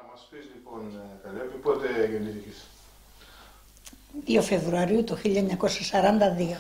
μας πεις λοιπόν, Καλέπη, πότε γεννήθηκες? 2 Φεβρουαρίου του 1942.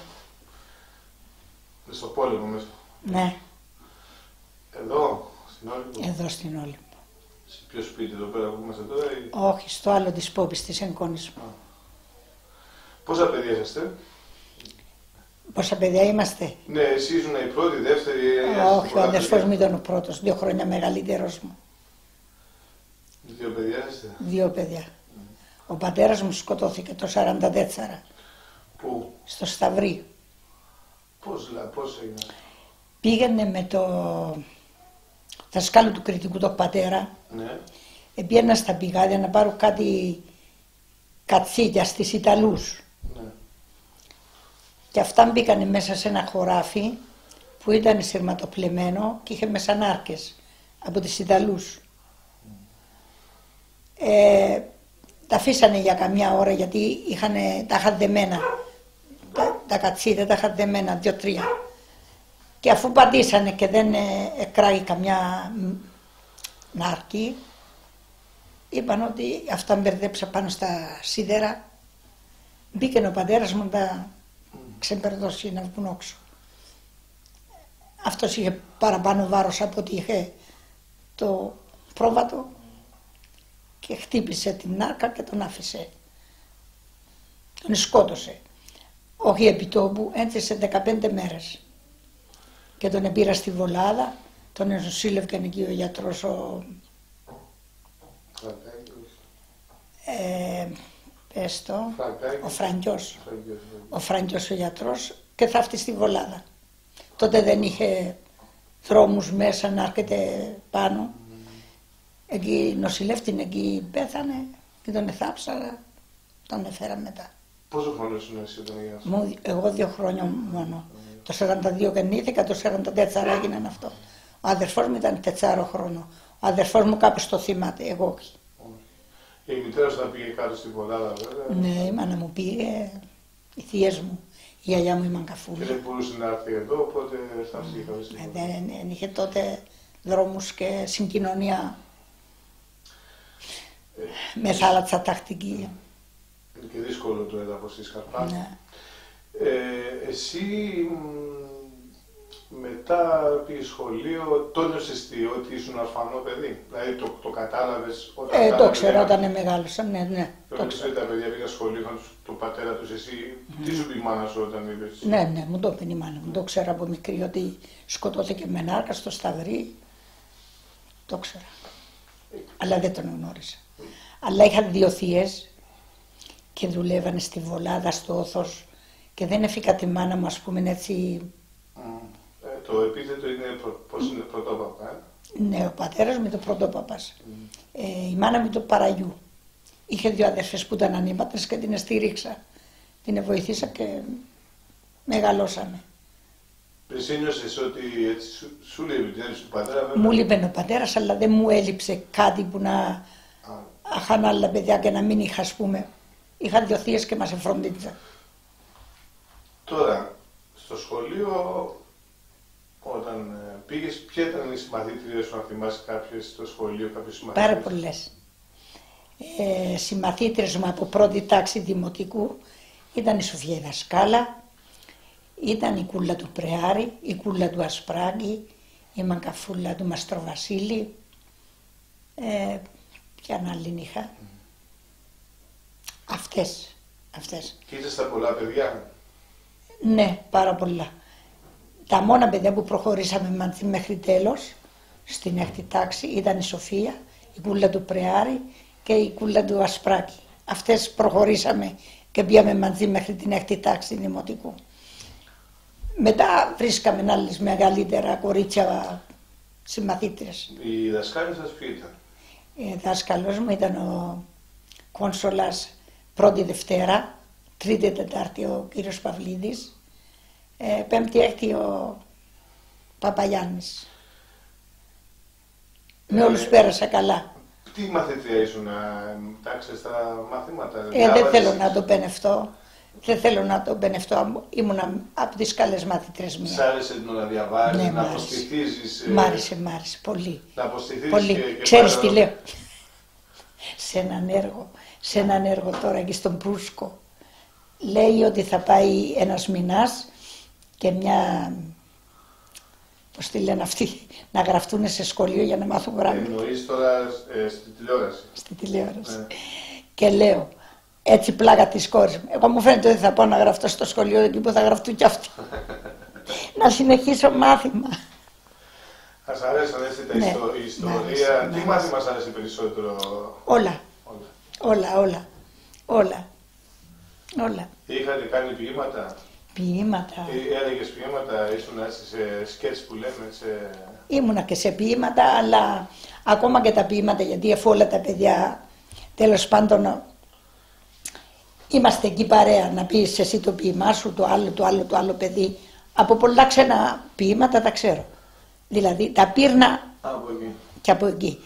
Στο πόλεμο μέσα. Ναι, Εδώ, στην Όλυμπο. εδώ στην Όλυμπο. Σε ποιο σπίτι εδώ πέρα που είμαστε τώρα ή... Όχι, στο άλλο της Πόπης της εγγόνης μου. Πόσα παιδιά είσαστε? Πόσα παιδιά είμαστε? Ναι, εσύ ήσουν η πρώτη, η δεύτερη... Όχι, ο αδερφός μου ήταν ο πρώτος, 2 χρόνια μεγαλύτερος μου. 2 παιδιά είστε? 2 παιδιά. Ο πατέρας μου σκοτώθηκε το 1944. Πού? Στο Σταυρί. Πώς έγινε? Πήγαινε με το δασκάλο του κριτικού, τον πατέρα. Ναι. Πήγαινα στα πηγάδια να πάρω κάτι κατσίκια στις Ιταλούς. Ναι. Και αυτά μπήκανε μέσα σε ένα χωράφι που ήταν σειρματοπλεμμένο και είχε μέσα νάρκες από τις Ιταλούς. Τα αφήσανε για καμιά ώρα γιατί τα είχαν δεμένα. Τα κατσίδια τα είχαν δεμένα 2-3. Και αφού πατήσανε και δεν εκράγει καμιά νάρκη, είπαν ότι αυτά μπερδέψα πάνω στα σίδερα. Μπήκε ο πατέρας μου να τα ξεμπερδώσει να βγουν όξω. Αυτός είχε παραπάνω βάρος από ότι είχε το πρόβατο και χτύπησε την νάρκα και τον άφησε. Τον σκότωσε. Όχι επί τόπου, έτσεσε 15 μέρες. Και τον επήρα στη Βολάδα, τον ενοσύλλευκε εκεί ο γιατρός ο Φραγκιός. Ο Φραγκιός ο γιατρός και θα έρθει στη Βολάδα. Τότε δεν είχε δρόμους μέσα να έρχεται πάνω. Εκεί νοσηλεύτην, εκεί πέθανε και τον εθάψα, τον έφερα μετά. Πόσο χρόνος είναι εσύ όταν έγινες? Εγώ 2 χρόνια μόνο. Το 42 γεννήθηκα, το 44 έγιναν αυτό. Ο αδερφός μου ήταν 4 χρόνο. Ο αδερφός μου κάπως το θυμάται, εγώ όχι. Η μητέρα σου πήγε κάτω στη Βολάδα βέβαια? Ναι, η μάνα μου πήγε, οι θείες μου, η γιαγιά μου η Μαγκαφούλη. Και δεν μπορούσε να έρθει εδώ, οπότε στάθηκε κάτω στη Βολάδα. Δεν είχε τότε δρόμους και συγκοινωνία με θάλασσα τακτική. Είναι και δύσκολο το έδαφος στη Σκαρπάτη. Ναι. Εσύ μετά πήγες σχολείο, τόνισες ότι ήσουν αρφανό παιδί, δηλαδή το κατάλαβες όταν... Το ξέρω όταν μεγάλωσα, ναι. Το ξέρω. Τα παιδιά πήγαν σχολείο, είχαν τον πατέρα τους, εσύ, τι σου πει η μάνα σου όταν είπες? Ναι, μου το είπε η μάνα μου, το ξέρω από μικρή ότι σκοτώθηκε με νάρκα στο Σταυρί, το ξέρω, αλλά δεν τον γνώρισα. Αλλά είχα 2 θείες και δουλεύανε στη Βολάδα, στο Όθος και δεν έφυγα τη μάνα μου, ας πούμε έτσι... Το επίθετο είναι, πώς είναι, πρωτόπαπα, Ναι, ο πατέρας μου ήταν πρωτόπαπας. Η μάνα μου το Παραγιού. Είχε 2 αδερφές που ήταν ανήπατρες και την στήριξα. Την βοηθήσα και μεγαλώσαμε. Εσύ νιώσες ότι έτσι σου λέει η του πατέρα? Βέβαια. Μου λείπαινε ο πατέρας, αλλά δεν μου έλειψε κάτι που να είχαν άλλα παιδιά και να μην είχα, ας πούμε. Είχα 2 θείες και μας εφροντίζαν. Τώρα, στο σχολείο, όταν πήγες, ποια ήταν οι συμμαθήτριες σου, αν θυμάσαι κάποιες στο σχολείο, κάποιες συμμαθήτριες? Πάρα πολλές. Συμμαθήτριες μου από πρώτη τάξη δημοτικού ήταν η Σοφία η δασκάλα, ήταν η Κούλα του Πρεάρη, η Κούλα του Ασπράγκη, η Μαγκαφούλα του Μαστροβασίλη, ποια άλλη είχα. Αυτές. Και ήσασταν πολλά παιδιά? Ναι, πάρα πολλά. Τα μόνα παιδιά που προχωρήσαμε μαζί μέχρι τέλος, στην 6η τάξη, ήταν η Σοφία, η Κούλα του Πρεάρη και η Κούλα του Ασπράκη. Αυτές προχωρήσαμε και πήγαμε μαζί μέχρι την 6η τάξη δημοτικού. Μετά βρίσκαμε άλλες μεγαλύτερα κορίτσια συμμαθήτρες. Οι δασκάλοι σας ποιοι ήταν? Δάσκαλος μου ήταν ο Κόνσολας 1η Δευτέρα, 3η Τετάρτη ο κύριος Παυλίδης, 5η-6η ο Παπαγιάννης. Με όλους πέρασα καλά. Τι μαθήτρια ήσουν, τάξες τα μαθήματα? Δεν θέλω να το πενευτώ. Δεν θέλω να το πενευτώ. Ήμουνα από τις καλές μαθήτρες μία. Σ' άρεσε να διαβάζεις, ναι, να αποστηθίζεις? Μ' άρεσε πολύ. Να αποστηθίζεις πολύ. Και Ξέρεις τι λέω? σε έναν έργο τώρα εκεί στον Προύσκο. Λέει ότι θα πάει ένας μηνάς και μια, πώς τη λένε αυτοί, να γραφτούν σε σχολείο για να μάθουν πράγματα. Εννοείς τώρα στη τηλεόραση. Στη τηλεόραση. Και λέω, έτσι πλάκα της κόρης μου. Εγώ μου φαίνεται ότι θα πάω να γραφτώ στο σχολείο εκεί που θα γραφτούν κι αυτοί. Να συνεχίσω μάθημα. Σας αρέσαν έτσι η ιστορία. Τι μάθημα σας αρέσει περισσότερο? Όλα. Είχατε κάνει ποίηματα? Ποίηματα. Έλεγες ποίηματα, ήσουν σε σκέτς που λέμε? Ήμουνα και σε ποίηματα, αλλά ακόμα και τα ποίηματα, γιατί αφού όλα τα παιδιά, τέλος πάντων, είμαστε εκεί παρέα, να πεις εσύ το ποίημά σου, το άλλο παιδί. Από πολλά ξένα ποίηματα τα ξέρω. Δηλαδή τα πήρνα και από εκεί.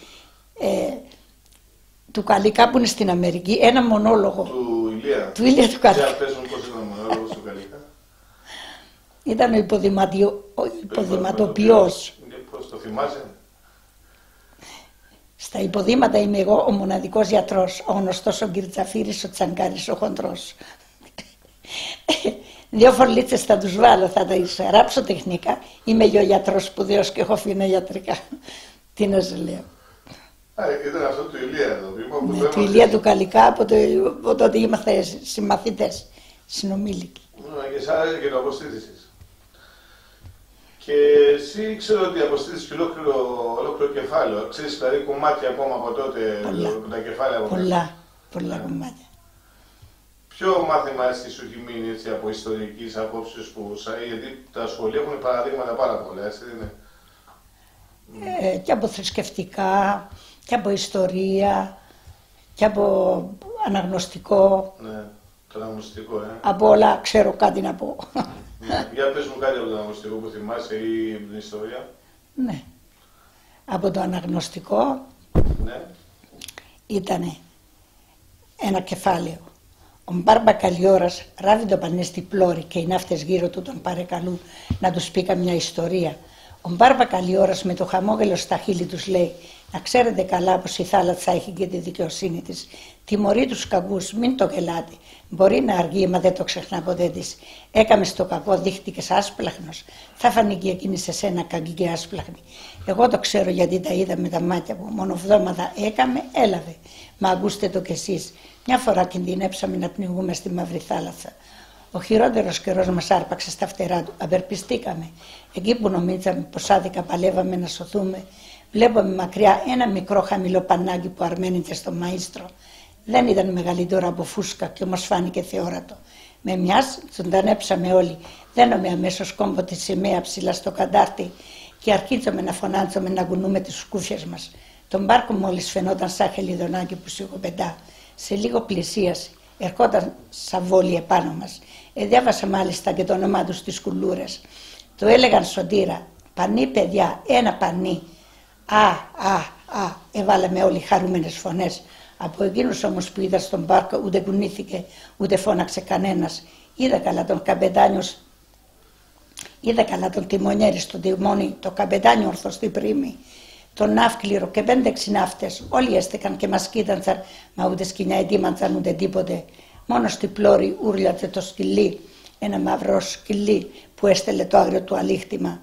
Του Καλικά που είναι στην Αμερική, ένα μονόλογο. Του Ηλία του Καλικά. Για πες μου πώς ήταν ο μονόλογος του Καλικά. Ήταν ο υποδηματοποιός. Πώς το θυμάσαι? Στα υποδήματα είμαι εγώ ο μοναδικός γιατρός, ο γνωστός ο Κυρτσαφύρης, ο Τσαγκάρης, ο χοντρός. 2 φορλίτσες θα τους βάλω, θα τα ράψω τεχνικά. Είμαι και ο γιατρός σπουδαίος και έχω φύνα γιατρικά. Τι να σου λέω. Ήταν αυτό του Ηλία εδώ. Ναι, του Ηλία του Καλικά, από τότε είμαστε συμμαθητές, συνομήλικοι. Και εσάς άρεσε και το αποστήθησες. Και εσύ ξέρω ότι αποστήθησες και ολόκληρο κεφάλαιο. Ξέρεις δηλαδή κομμάτια ακόμα από τότε, τα κεφάλαια από πολλά κομμάτια. Ποιο μάθημα έτσι σου έχει μείνει έτσι, από ιστορικής απόψεως γιατί τα σχολεία έχουν παραδείγματα πάρα πολλά, έτσι δεν είναι? Και από θρησκευτικά, και από ιστορία, και από αναγνωστικό. Ναι, το αναγνωστικό, Από όλα ξέρω κάτι να πω. Ναι. Για πες μου κάτι από το αναγνωστικό που θυμάσαι ή από την ιστορία. Ναι. Από το αναγνωστικό ήτανε ένα κεφάλαιο. Ο Μπάρμπα Καλιόρας ράβει το πανί στη πλώρη και οι ναύτες γύρω του τον παρεκαλούν να τους πει καμιά ιστορία. Ο Μπάρμπα Καλιόρας με το χαμόγελο στα χείλη τους λέει: να ξέρετε καλά πως η θάλασσα έχει και τη δικαιοσύνη της. Τιμωρεί τους κακούς, μην το γελάτε. Μπορεί να αργεί, μα δεν το ξεχνά ποτέ της. Έκαμε στο κακό, δείχτηκες άσπλαχνος. Θα φανήκε εκείνη σε σένα κακή και άσπλαχνη. Εγώ το ξέρω γιατί τα είδα με τα μάτια μου. Μονοβδόματα έκαμε, έλαβε. Μα ακούστε το κι εσείς. Μια φορά κινδυνέψαμε να πνιγούμε στη μαύρη θάλασσα. Ο χειρότερος καιρός μας άρπαξε στα φτερά του. Απερπιστήκαμε. Εκεί που νομίζαμε πως άδικα παλεύαμε να σωθούμε, βλέπαμε μακριά ένα μικρό χαμηλό πανάκι που αρμένιζε στο μαΐστρο. Δεν ήταν μεγαλύτερο από φούσκα και όμως φάνηκε θεόρατο. Με μιας ζωντανέψαμε όλοι. Δέναμε αμέσως κόμπο τη σημαία ψηλά στο καντάρτι και αρχίσαμε να φωνάζουμε να κουνούμε τις σκούφιες μας. Τον μπάρκο μόλις φαινόταν σαν χελιδονάκι που σιγοπεντά. Σε λίγο πλησίασε. Ερχόταν σαβόλι επάνω μας. Διάβασα μάλιστα και το όνομά του στις κουλούρες. Το έλεγαν Σωτήρα. Πανί παιδιά, ένα πανί. Εβάλαμε όλοι χαρούμενες φωνές. Από εκείνους όμως που είδα στον πάρκο ούτε κουνήθηκε ούτε φώναξε κανένας. Είδα καλά τον τιμονιέρη στο τιμόνι, το καπετάνιο ορθό στην πρίμη, τον ναύκληρο και 5-6 ναύτες. Όλοι έστεκαν και μας κοίταντσαν, μα ούτε σκοινιά ετοίμαντσαν ούτε τίποτε. Μόνο στη πλώρη ούρλιατσε το σκυλί, ένα μαύρο σκυλί που έστελε το άγριο του αλήχτημα.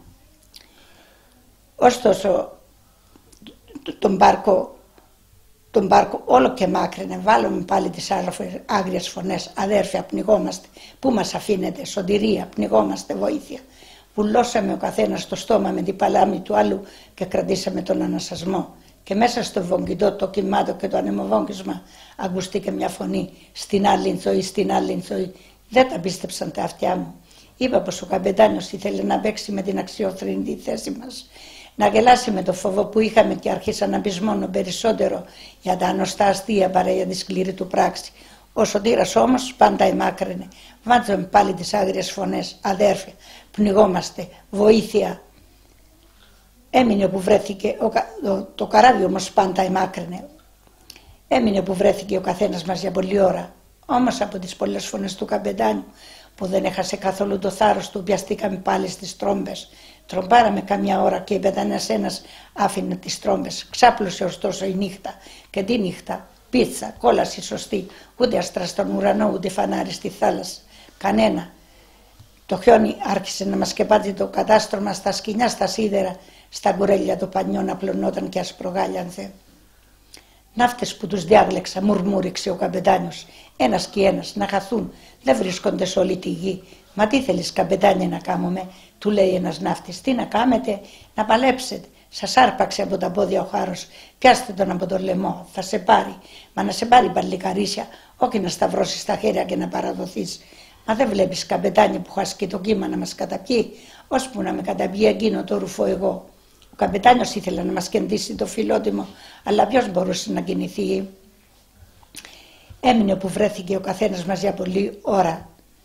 Ωστόσο, τον μπάρκο όλο και μάκρυνε, βάλουμε πάλι τις άγριες φωνές. Αδέρφια, πνιγόμαστε. Πού μας αφήνετε? Σωτηρία, πνιγόμαστε, βοήθεια. Βουλώσαμε ο καθένας το στόμα με την παλάμη του άλλου και κρατήσαμε τον ανασασμό. Και μέσα στο βογγητό το κυμάτο και το ανεμοβόγγισμα ακουστήκε μια φωνή: στην άλλη ζωή, στην άλλη ζωή. Δεν τα πίστεψαν τα αυτιά μου. Είπα πως ο καπετάνιος ήθελε να παίξει με την αξιοθρύνητη θέση μας, να γελάσει με το φόβο που είχαμε και άρχισα να πεισμώνω περισσότερο για τα ανωστά αστεία παρά για τη σκληρή του πράξη. Ο Σωτήρας όμως πάντα εμάκρυνε. Βάζαμε πάλι τις άγριες φωνές: αδέρφια, πνιγόμαστε, βοήθεια. Έμεινε που βρέθηκε, το καράβι όμως πάντα εμάκρυνε. Έμεινε που βρέθηκε ο καθένας μας για πολλή ώρα. Όμως από τις πολλές φωνές του καπετάνιου, που δεν έχασε καθόλου το θάρρος του, πιαστήκαμε πάλι στις τρόμπες. Τρομπάραμε καμιά ώρα και ένας άφηνε τις τρόμπες. Ξάπλωσε ωστόσο η νύχτα. Και τι νύχτα? πίτσα, κόλαση σωστή, ούτε άστρα στον ουρανό, ούτε φανάρι στη θάλασσα. Κανένα. Το χιόνι άρχισε να μας σκεπάζει το κατάστρωμα στα σκοινιά, στα σίδερα, στα κουρέλια των πανιών απλωνόταν και ασπρογάλιανθε. Ναύτες που τους διάγλεξα, μουρμούριξε ο καπετάνιος. Ένας και ένας να χαθούν, δεν βρίσκονται σε όλη τη γη. Μα τι θέλεις καπετάνιε να κάνουμε, του λέει ένας ναύτης. Τι να κάμετε, να παλέψετε. Σας άρπαξε από τα πόδια ο χάρος. Πιάστε τον από το λαιμό, θα σε πάρει. Μα να σε πάρει παλικαρίσια, όχι να σταυρώσεις τα χέρια και να παραδοθείς. Μα δεν βλέπεις καπετάνιε που χάσκει το κύμα να μας καταπιεί, ώσπου να με καταπιεί εκείνο το ρουφό εγώ. Ο καπετάνιος ήθελε να μας κεντήσει το φιλότιμο, αλλά ποιος μπορούσε να κινηθεί. Έμεινε που βρέθηκε ο καθένας μας για πολλή ώρα.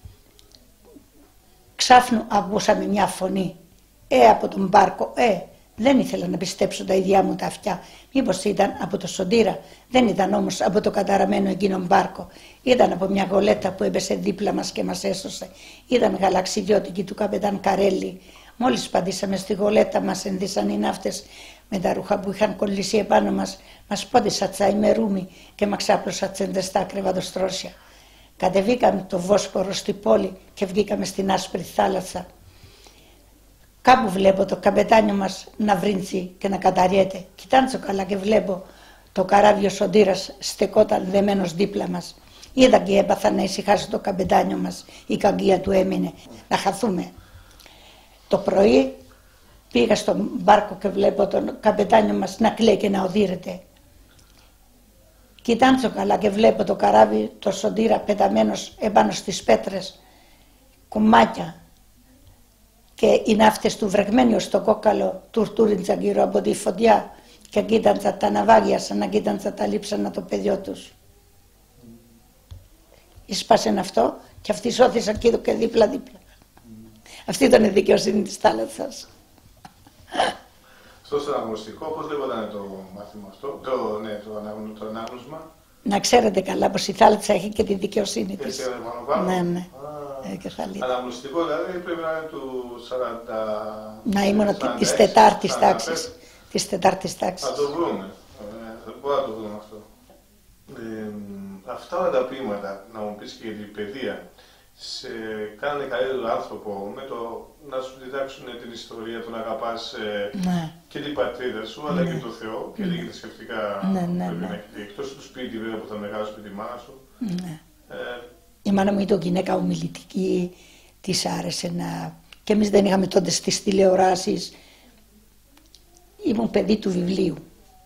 Ξάφνου ακούσαμε μια φωνή. Από τον μπάρκο, Δεν ήθελα να πιστέψω τα ίδια μου τα αυτιά. Μήπως ήταν από το Σωτήρα, δεν ήταν όμως από το καταραμένο εκείνο μπάρκο. Ήταν από μια γολέτα που έπεσε δίπλα μας και μας έσωσε. Ήταν γαλαξιδιώτικη του καπετάν Καρέλη. Μόλις πατήσαμε στη γολέτα μας ενδύσαν οι ναύτες με τα ρούχα που είχαν κολλήσει επάνω μας πόντισα τσαϊμερούμι και μας ξάπλωσα τσεντεστά κρεβατοστρώσια. Κατεβήκαμε το Βόσπορο στη πόλη και βγήκαμε στην άσπρη θάλασσα. Κάπου βλέπω το καπετάνιο μας να βρίνξει και να καταριέται. Κοιτάξω καλά και βλέπω το καράβι ο Σωτήρας στεκόταν δεμένος δίπλα μας. Είδα και έπαθα να ησυχάσει το καπετάνιο μας. Η καγκία του έμεινε να χαθούμε. Το πρωί πήγα στον μπάρκο και βλέπω τον καπετάνιο μας να κλαίει και να οδύρεται. Κοιτάξω καλά και βλέπω το καράβι το Σωτήρα πεταμένος επάνω στις πέτρες. Κομμάτια. Και οι ναύτες του βρεγμένοι ως το κόκαλο τουρτούριντζαν γύρω από τη φωτιά και κοίταντσαν τα ναυάγια σαν να κοίταντσαν τα λείψανα το παιδιό τους. Ίσπασεν αυτό και αυτοί σώθησαν και δίπλα-δίπλα. Αυτή ήταν η δικαιοσύνη της θάλασσας. Στο αναγνωστικό, πώς λέγονταν το μάθημα αυτό, το ανάγνωσμα. Να ξέρετε καλά πως η θάλασσα έχει και τη δικαιοσύνη της. Έτσι, πάνω. Ναι. Αναγνωστικό δηλαδή πρέπει να είναι του 40... Να ήμουν της τετάρτης τάξης. Της τετάρτης τάξης. Θα το βρούμε. Μπορούμε να το βρούμε αυτό. Αυτά όλα τα ποίηματα, να μου πεις και για την παιδεία, σε κάνανε καλύτερο άνθρωπο με το να σου διδάξουν την ιστορία, το να αγαπάς και την πατρίδα σου, αλλά και τον Θεό και λίγη θρησκευτικά πρέπει να έχει. Εκτός του σπίτι βέβαια που θα μεγάλωσε με τη μάνα σου. Η μάνα μου ήταν γυναίκα ομιλητική, της άρεσε να... Και εμείς δεν είχαμε τότε στις τηλεοράσεις. Ήμουν παιδί του βιβλίου.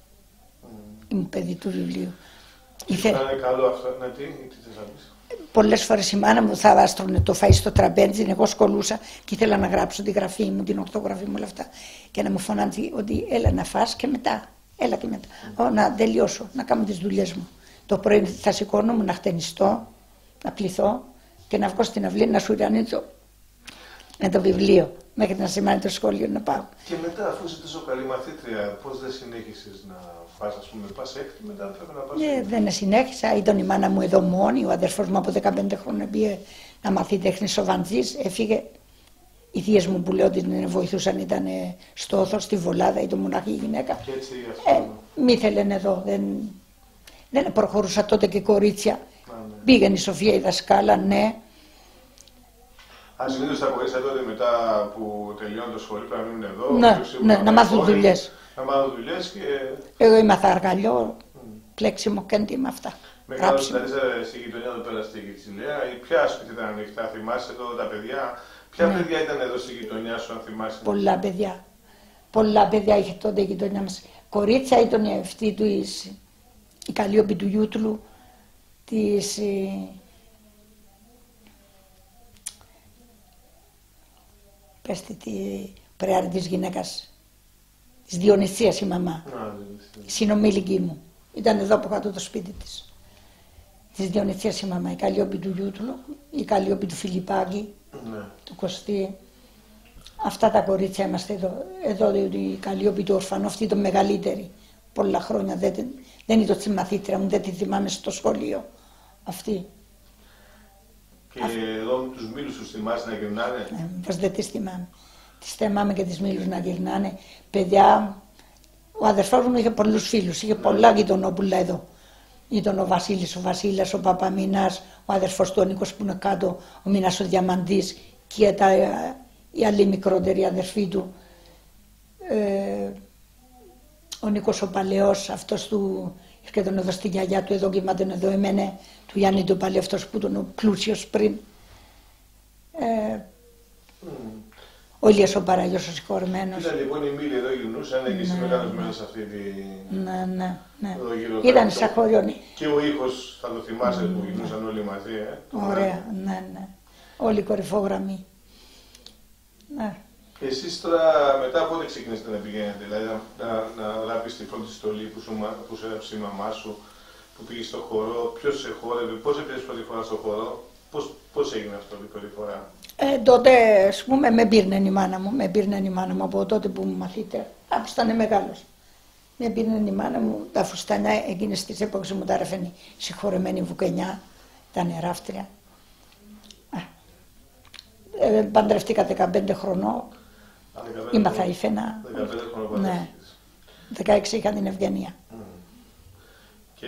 Ήταν καλό αυτό, τι θες να πεις. Πολλές φορές η μάνα μου θα βάστρωνε το φαΐ στο τραπέζι, εγώ σκολούσα και ήθελα να γράψω τη γραφή μου, την ορθογραφή μου, όλα αυτά. Και να μου φωνάζει ότι έλα να φας και μετά, να τελειώσω, να κάνω τις δουλειές μου. Το πρωί θα σηκώνομαι να χτενιστώ, να πληθώ και να βγω στην αυλή να σουρανίτσω με το βιβλίο, μέχρι να σημάνει το σχολείο να πάω. Και μετά, αφού είσαι τόσο καλή μαθήτρια, πώς δεν συνέχισες να φας, ας πούμε, πας έκτη, μετά πρέπει να πας. Δεν συνέχισα, ήταν η μάνα μου εδώ μόνη, ο αδερφός μου από 15 χρόνια πήγε να μαθεί τέχνης ο Βαντζής, έφυγε. Οι θείες μου που λέω ότι την βοηθούσαν ήταν στο Όθο, στη Βολάδα, ήταν μοναχή γυναίκα. Και έτσι αυτό. Μη θέλουν εδώ, δεν προχωρούσα τότε και κορίτσια. Πήγαινε η Σοφία η δασκάλα, ναι. Αν συνήθως τα κορίτσια τότε μετά που τελειώνουν το σχολείο πρέπει να μείνουν εδώ. Ναι, να μάθουν δουλειές. Να μάθουν δουλειές και... Εγώ ήμαθα αργαλιό, πλέξιμο και έντυμα αυτά. Μεγάλωσε δηλαδή στη γειτονιά εδώ πέρα στη Κιτσιλέα, ποια σπίτι ήταν ανοιχτά, θυμάσαι εδώ τα παιδιά. Ποια παιδιά ήταν εδώ στη γειτονιά σου, αν θυμάσαι. Πολλά παιδιά. Πολλά παιδιά είχε τότε η γειτονιά μας. Κορίτσια ήταν αυτή η Καλλιόπη του Γιούτλου, της... Πέστε τη πρεάρη της γυναίκας, της Διονυσίας η μαμά, η συνομήλικη μου. Ήταν εδώ από κάτω το σπίτι της. Της Διονυσίας η μαμά, η Καλλιόπη του Γιούτλου, η Καλλιόπη του Φιλιππάκη, του Κωστή. Αυτά τα κορίτσια είμαστε εδώ. Εδώ η Καλλιόπη του Ορφανού, αυτή το μεγαλύτερη. Πολλά χρόνια δεν ήταν στη μαθήτρια μου, δεν τη θυμάμαι στο σχολείο. Αυτή. Και εδώ τους μήλους τους θυμάσαι να γυρνάνε. Πώς δεν τις θυμάμαι. Τις θυμάμαι και τις μήλους να γυρνάνε. Παιδιά, ο αδερφός μου είχε πολλούς φίλους, είχε πολλά γειτονόπουλα εδώ. Ήταν ο Βασίλης, ο Βασίλας, ο Παπαμίνας, ο αδερφός του ο Νίκος που είναι κάτω, ο Μίνας ο Διαμαντής και οι άλλοι μικρότεροι αδερφοί του. Ο Νίκος ο Παλαιός, αυτός του έρχεται εδώ στη γιαγιά του, εδώ κοιμάται εδώ εμένε, του Γιάννη του Παλαιού, αυτός που ήταν ο πλούσιος πριν. Ο Ηλίας ο Παραγιός ο συγχωρημένος. Ήταν λοιπόν οι μήλοι εδώ γυρνούσαν και εσύ μεγάλος μέσα σε αυτή τη... Ναι. Εδώ γύρω Ήταν σαν χωριό. Και ο ήχος, θα το θυμάσαι που γυρνούσαν όλοι μαζί. Ωραία, ναι. Όλοι κορυφόγραμμοι. Ναι. Εσείς τώρα μετά πότε ξεκινήσατε να πηγαίνετε, δηλαδή να γράψεις τη πρώτη στολή που σου έγραψε η μαμά σου, που πήγες στο χορό, ποιος σε χόρευε, πώς έπαιζες πρώτη φορά στο χορό, πώς έγινε αυτό την πρώτη φορά? Τότε, ας πούμε, με πήρνε η μάνα μου από τότε που μου μαθείτε, από ήταν μεγάλος. Με πήρνε η μάνα μου, τα φουστανιά εκείνες τις εποχές μου τα έρεφαινε η συγχωρεμένη Βουκενιά, ήταν ράφτρια. Παντρευτήκα 15 χρονών, είμαι θα ήθελα. 15 χρονών ναι. 16 είχα την Ευγενία. Και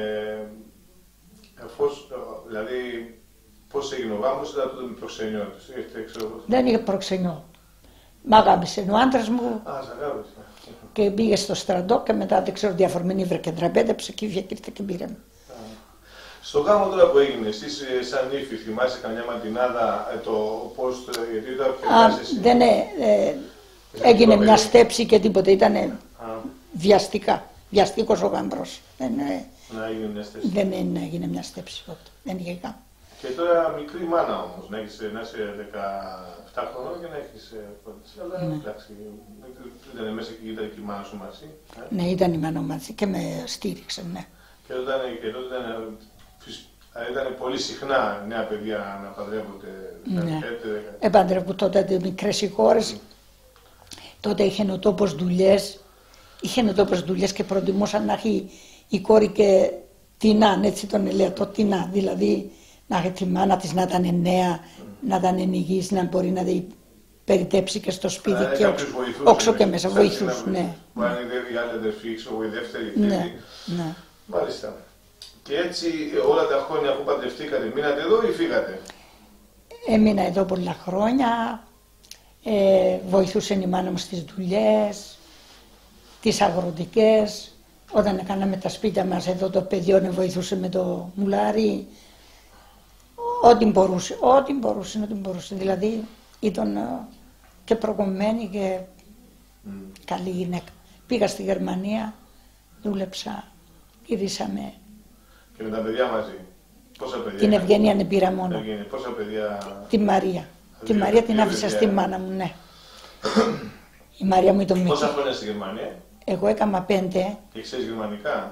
δηλαδή, πώς έγινε ο γάμος, ήταν τότε με προξενιό της, Δεν είχε προξενιό. Μ' αγάπησε ο άντρας μου. Σ' αγάπησε. Και πήγε στο στρατό και μετά δεν ξέρω διαφορμηνή βρήκε τραπέδεψε και ήρθε και πήρε με. Στο γάμο τώρα που έγινε, εσείς σαν ύφη, θυμάσαι καμιά ματινάδα το πώς, γιατί ήταν πιο εσύ? Δεν έγινε μια στέψη και τίποτα, ήταν βιαστικός ο γάμπρος. Να έγινε μια στέψη. Δεν έγινε μια στέψη τότε, δεν είχε γάμο. Και τώρα μικρή μάνα όμως, να είσαι 17 χρονών και να έχεις πρώτη. Αλλά εντάξει, ήταν μέσα και ήταν και η μάνα σου μαζί. Ναι, ήταν η μάνα μου μαζί και με στήριξε, ναι. Και τότε ήταν πολύ συχνά νέα παιδιά να παντρεύονται. Ναι. Παντρεύουν τότε μικρές οι χώρες. Τότε είχε ο τόπος δουλειές. Και προτιμούσαν να έχει η κόρη και τεινά, έτσι τον λέω, το τεινά. Δηλαδή να έχει τη μάνα της να ήταν νέα, να ήταν υγιής, να μπορεί να περιτέψει και στο σπίτι και όξω και μέσα, βοηθούς. Ναι. Που αν είναι η άλλη αδερφή, η δεύτερη φίλη. Ναι. Μάλιστα. Και έτσι όλα τα χρόνια που παντρευτήκατε, μείνατε εδώ ή φύγατε? Έμεινα εδώ πολλά χρόνια, βοηθούσε η μάνα μου στις δουλειές, τις αγροτικές. Όταν έκαναμε τα σπίτια μας εδώ το παιδιό βοηθούσε με το μουλάρι. Ό,τι μπορούσε. Δηλαδή ήταν και προκομμένη και καλή γυναίκα. Πήγα στη Γερμανία, δούλεψα, γυρίσαμε. Και με τα παιδιά μαζί. Πόσα παιδιά? Την Ευγενία δεν πήρα μόνο. Πόσα παιδιά? Τη Μαρία. Τη Μαρία την άφησα στη μάνα μου, ναι. Η Μαρία μου ήταν μικρή. Πόσα χρόνια στη Γερμανία? Εγώ έκανα 5. Και ξέρεις γερμανικά?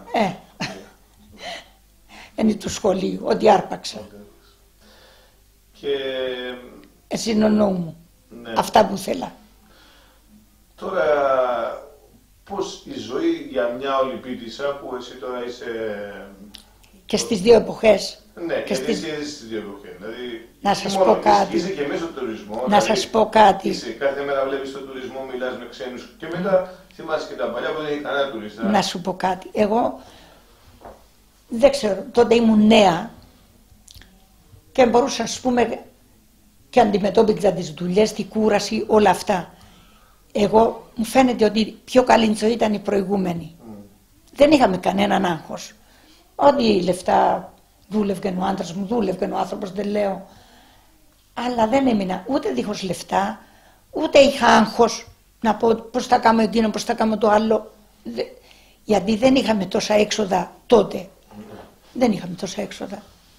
Είναι του σχολείου, ό,τι άρπαξα. Και... Εσύ είναι ο νου μου. Ναι. Αυτά που θέλα. Τώρα, πώς η ζωή για μια Ολυμπίτισσα που εσύ τώρα είσαι... Και στις δύο εποχές. Ναι, και εσύ είσαι στις δύο εποχές. Δηλαδή, να σας πω κάτι. Είσαι και μέσα στο τουρισμό. Να σας πω κάτι. Κάθε μέρα βλέπεις τον τουρισμό, μιλάς με ξένους και μετά θυμάσαι και τα παλιά που δεν είχε κανένα τουρίστα. Να σου πω κάτι. Εγώ δεν ξέρω, τότε ήμουν νέα και μπορούσα να σου πούμε και αντιμετώπιζα τις δουλειές, τη κούραση, όλα αυτά. Εγώ μου φαίνεται ότι πιο καλή ζωή ήταν η προηγούμενη. Δεν είχαμε κανέναν άγχος. Ό,τι λεφτά δούλευε ο άντρας μου, δούλευε ο άνθρωπος, δεν λέω. Αλλά δεν έμεινα ούτε δίχως λεφτά, ούτε είχα άγχος να πω πώς θα κάνω εκείνο, πώς θα κάνω το άλλο. Γιατί δεν είχαμε τόσα έξοδα τότε. Δεν είχαμε τόσα έξοδα.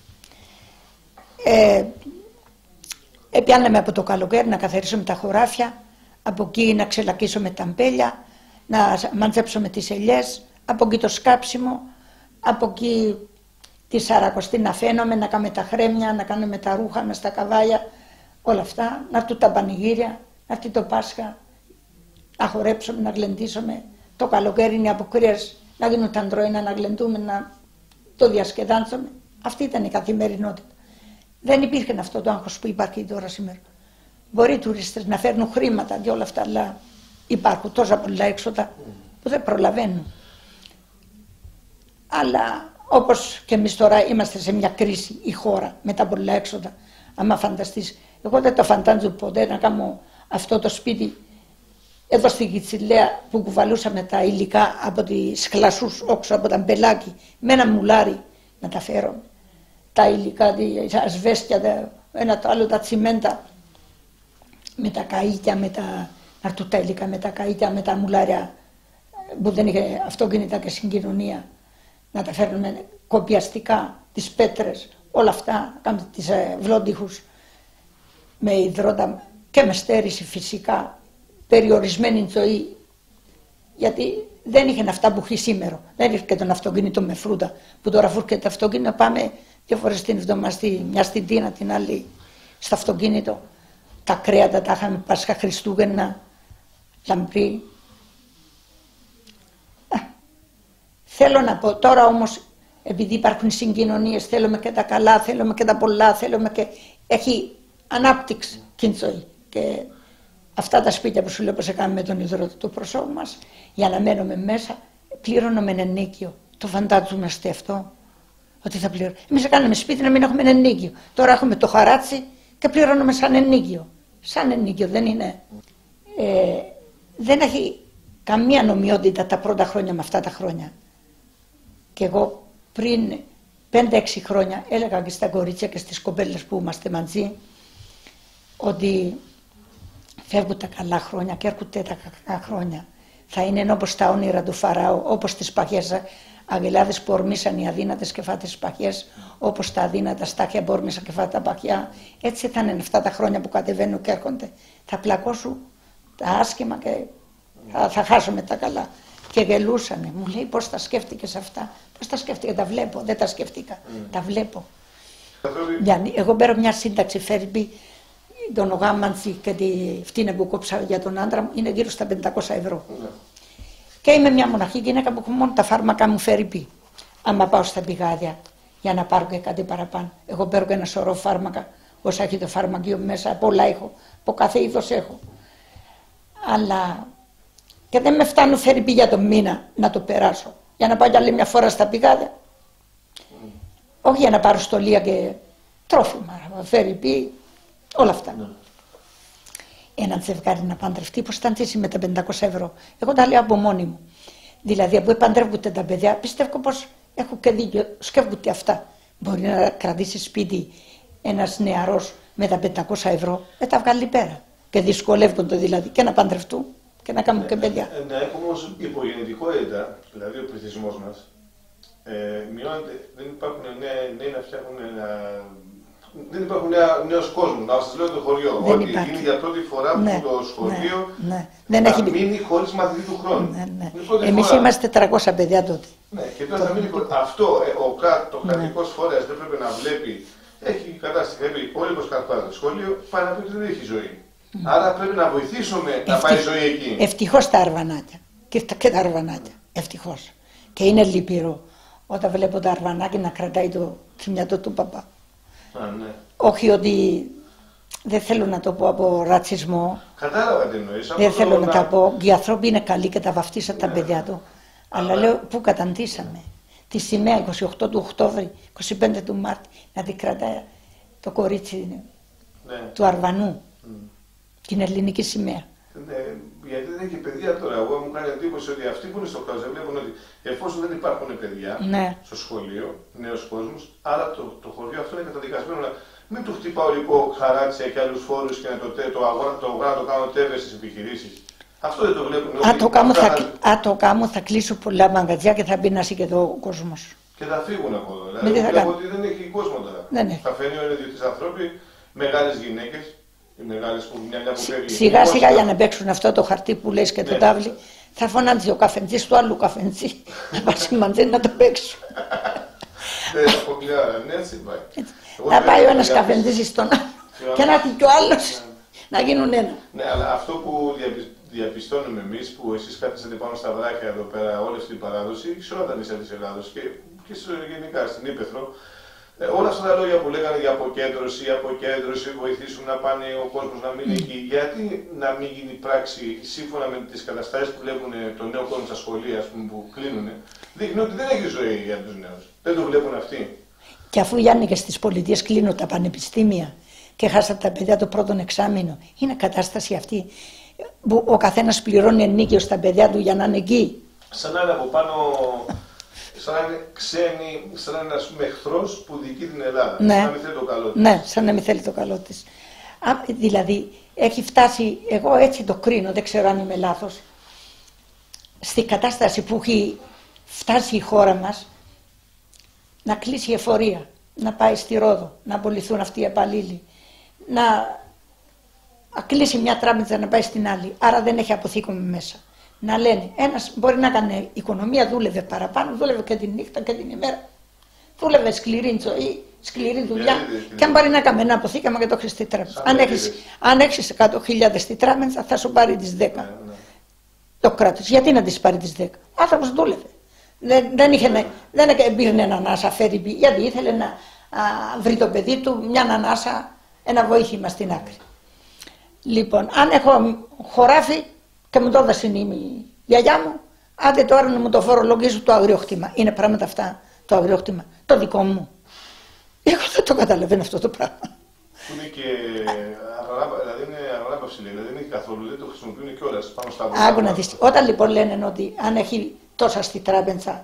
Πιάναμε από το καλοκαίρι να καθαρίσουμε τα χωράφια, από εκεί να ξελακίσουμε τα αμπέλια, να μαντζέψουμε τις ελιές, από εκεί το σκάψιμο, από εκεί τη Σαρακοστή να φαίνομαι, να κάνουμε τα χρέμια, να κάνουμε τα ρούχα μες στα καβάλια, όλα αυτά, να έρθουν τα πανηγύρια, να έρθει το Πάσχα, να χορέψουμε, να γλεντήσουμε. Το καλοκαίρι είναι από κρύες, να γίνουν τα ντρόινα, να γλεντούμε, να το διασκεδάσουμε. Αυτή ήταν η καθημερινότητα. Δεν υπήρχε αυτό το άγχος που υπάρχει τώρα σήμερα. Μπορεί οι τουρίστες να φέρνουν χρήματα και όλα αυτά, αλλά υπάρχουν τόσα πολλά έξοδα που δεν προλαβαίνουν. Αλλά Όπως και εμείς τώρα είμαστε σε μια κρίση η χώρα με τα πολλά έξοδα. Άμα φανταστείς, εγώ δεν το φαντάζω ποτέ να κάνω αυτό το σπίτι εδώ στην Κιτσιλέα που κουβαλούσαμε τα υλικά από τις κλασσούς όξω από τα μπελάκι με ένα μουλάρι να τα φέρω. Τα υλικά, τα ασβέστια, ένα το άλλο τα τσιμέντα με τα καΐκια, τα υλικά με τα καΐκια, με τα μουλάρια που δεν είχε αυτοκίνητα και συγκοινωνία. Να τα φέρνουμε κοπιαστικά, τις πέτρες, όλα αυτά, τις βλόντιχους με υδρότα και με στέρηση φυσικά, περιορισμένη ζωή, γιατί δεν είχε αυτά που έχει σήμερα. Δεν είχε και τον αυτοκίνητο με φρούτα, που τώρα αφού και το αυτοκίνητο πάμε 2 φορές την εβδομάδα, μια στην Τίνα, την άλλη στο αυτοκίνητο. Τα κρέατα τα είχαμε Πάσχα, Χριστούγεννα, λαμπρί. Θέλω να πω τώρα όμως, επειδή υπάρχουν συγκοινωνίες, θέλουμε και τα καλά, θέλουμε και τα πολλά, θέλουμε και έχει ανάπτυξη και ζωή. Και αυτά τα σπίτια που σου λέω πως έκαμε με τον υδρότα του προσώπου μας, για να μένουμε μέσα, πλήρωναμε ενοίκιο. Το φαντάζομαι αυτό, ότι θα πληρώνουμε. Εμείς έκαναμε σπίτι να μην έχουμε ενοίκιο. Τώρα έχουμε το χαράτσι και πληρώνουμε σαν ενοίκιο. Σαν ενοίκιο δεν είναι. Δεν έχει καμία νομιότητα τα πρώτα χρόνια με αυτά τα χρόνια. Και εγώ πριν 5-6 χρόνια έλεγα και στα κορίτσια και στις κοπέλες που είμαστε μαζί ότι φεύγουν τα καλά χρόνια και έρχονται τα κακά χρόνια. Θα είναι όπως τα όνειρα του Φαράω, όπως τις παχές αγελάδες που ορμήσαν οι αδύνατες και φάτε τις παχές, όπως τα αδύνατα στάχια που ορμήσαν και φάτε τα παχιά. Έτσι θα είναι αυτά τα χρόνια που κατεβαίνουν και έρχονται. Θα πλακώσουν τα άσχημα και θα χάσουμε τα καλά. Και γελούσανε. Μου λέει πώς τα σκέφτηκες αυτά. Πώς τα σκέφτηκα, τα βλέπω. Δεν τα σκέφτηκα. Τα βλέπω. Εγώ παίρνω μια σύνταξη Φέρμπι, τον Ογάμαντσι και τη φτύνα που κόψα για τον άντρα μου, είναι γύρω στα 500 ευρώ. Και είμαι μια μοναχή γυναίκα που μόνο τα φάρμακα μου Φέρμπι. Άμα πάω στα πηγάδια για να πάρω και κάτι παραπάνω. Εγώ παίρνω και ένα σωρό φάρμακα. Όσα έχει το φαρμακείο μέσα, πολλά έχω. Από κάθε είδος έχω. Αλλά. Και δεν με φτάνουν Φέρμπι για τον μήνα να το περάσω. Για να πάω κι άλλη μια φορά στα πηγάδια. Όχι για να πάρω στολία και τρόφιμα. Φέρμπι, όλα αυτά. Έναν ζευγάρι να παντρευτεί, πώς θα αντίσει με τα 500 ευρώ. Εγώ τα λέω από μόνη μου. Δηλαδή, που παντρεύονται τα παιδιά, πιστεύω πως έχω και δίκιο. Σκέφτονται αυτά. Μπορεί να κρατήσει σπίτι ένας νεαρός με τα 500 ευρώ, δεν τα βγάλει πέρα. Και δυσκολεύονται δηλαδή και να παντρευτούν. Και να κάνουμε και παιδιά. Να έχουμε όμως υπογεννητικότητα, δηλαδή ο πληθυσμός μας, μειώνεται, δεν υπάρχουν νέοι να φτιάχνουν δεν υπάρχουν νέος κόσμος. Να σας λέω το χωριό, ότι είναι για πρώτη φορά που το σχολείο θα μείνει χωρίς μαθητή του χρόνου. Εμείς είμαστε 300 παιδιά τότε. Ναι, και τώρα θα μείνει αυτό, το κρατικός φορέας δεν πρέπει να βλέπει, έχει κατάσταση, πρέπει υπόλοιπος κατ' σχολείο, πάει να πει ότι δεν έχει ζωή. Άρα πρέπει να βοηθήσουμε να πάει η ζωή εκεί. Ευτυχώς τα αρβανάκια. Και τα αρβανάκια. Ευτυχώς. Και είναι λυπηρό όταν βλέπω τα αρβανάκια να κρατάει το θυμιατό του παπά. Ναι. Όχι ότι δεν θέλω να το πω από ρατσισμό. Κατάλαβα τι εννοείς. Δεν θέλω να τα πω. Οι άνθρωποι είναι καλοί και τα βαφτίσαν τα παιδιά του. Αλλά λέω πού καταντήσαμε. Τη σημαία 28 του Οκτώβρη, 25 του Μάρτη, να την κρατάει το κορίτσι του Αρβανού. Την ελληνική σημαία. Ναι, γιατί δεν έχει παιδιά τώρα. Εγώ μου κάνει εντύπωση ότι αυτοί που είναι στο κράτος βλέπουν ότι εφόσον δεν υπάρχουν παιδιά στο σχολείο, νέος κόσμος, άρα το χωριό αυτό είναι καταδικασμένο να μην του χτυπάω λοιπόν χαράτσια και άλλους φόρους και να το κάνω τέβες στις επιχειρήσεις. Αυτό δεν το βλέπουν. Αν το κάνω θα κλείσω πολλά μαγκατζιά και θα πεινάσει και το κόσμος. Και θα φύγουν από εδώ. Δηλαδή βλέπω ότι δεν έχει κόσμο τώρα. Θα φαίνει είναι δύο-τρεις άνθρωποι, μεγάλες γυναίκες. Σιγά σιγά για να παίξουν αυτό το χαρτί που λες και το τάβλι, θα φωνάζει ο καφεντζής του άλλου καφεντζή να πάσει μαζί να το παίξουν. Να πάει ο ένας καφεντζής στον άλλο και να έρθει και ο άλλος να γίνουν ένα. Ναι, αλλά αυτό που διαπιστώνουμε εμείς, που εσείς κάθισατε πάνω στα βράχια εδώ πέρα όλη αυτή την παράδοση, σε όλα τα νησιά της Ελλάδος και γενικά στην Ύπαιθρο, Όλα αυτά τα λόγια που λέγανε για αποκέντρωση, βοηθήσουν να πάνε ο κόσμος να μείνει εκεί. Γιατί να μην γίνει πράξη σύμφωνα με τις καταστάσεις που βλέπουν το νέο κόσμο στα σχολεία, ας πούμε, που κλείνουν, δείχνει ότι δεν έχει ζωή για τους νέους. Δεν το βλέπουν αυτοί. Και αφού Γιάννη και στις πολιτείες κλείνουν τα πανεπιστήμια και χάσατε τα παιδιά το πρώτο εξάμηνο, είναι κατάσταση αυτή που ο καθένας πληρώνει ενίκιο στα παιδιά του για να είναι εκεί. Σαν να είναι από πάνω, σαν να είναι ξένοι, σαν να είναι, ας πούμε, εχθρός που διοικεί την Ελλάδα. Ναι. Σαν να μην θέλει το καλό της. Ναι, σαν να μην θέλει το καλό της. Δηλαδή, έχει φτάσει, εγώ έτσι το κρίνω, δεν ξέρω αν είμαι λάθος, στη κατάσταση που έχει φτάσει η χώρα μας, να κλείσει η εφορία, να πάει στη Ρόδο, να απολυθούν αυτοί οι επαλλήλοι, να κλείσει μια τράπεζα να πάει στην άλλη, άρα δεν έχει αποθήκευμα μέσα. Να λένε, ένας μπορεί να κάνει οικονομία, δούλευε παραπάνω, δούλευε και τη νύχτα και την ημέρα, δούλευε σκληρή ζωή, σκληρή δουλειά και αν μπορεί να κάνει ένα αποθήκευμα και το έχεις στη τράπεζα. Αν έχεις 100.000 στη τράπεζα θα σου πάρει τις 10 το κράτος. Γιατί να τις πάρει τις 10, ο άνθρωπος δούλευε. Δεν πήρε ένα ανάσα, φέρει, γιατί ήθελε να βρει το παιδί του μια ανάσα, ένα βοήθημα στην άκρη. Λοιπόν, αν έχω χωράφι και μου το έδωσε η γιαγιά μου, άντε τώρα να μου το φορολογήσω το αγριόκτημα. Είναι πράγματα αυτά το αγριόκτημα, το δικό μου. Εγώ δεν το καταλαβαίνω αυτό το πράγμα. Είναι και δηλαδή είναι αγράπαυση, δηλαδή δεν είναι καθόλου, δεν το χρησιμοποιούν κιόλας πάνω στα βοήθεια. Άκου να δεις, όταν λοιπόν λένε ότι αν έχει τόσα στη τράπεζα,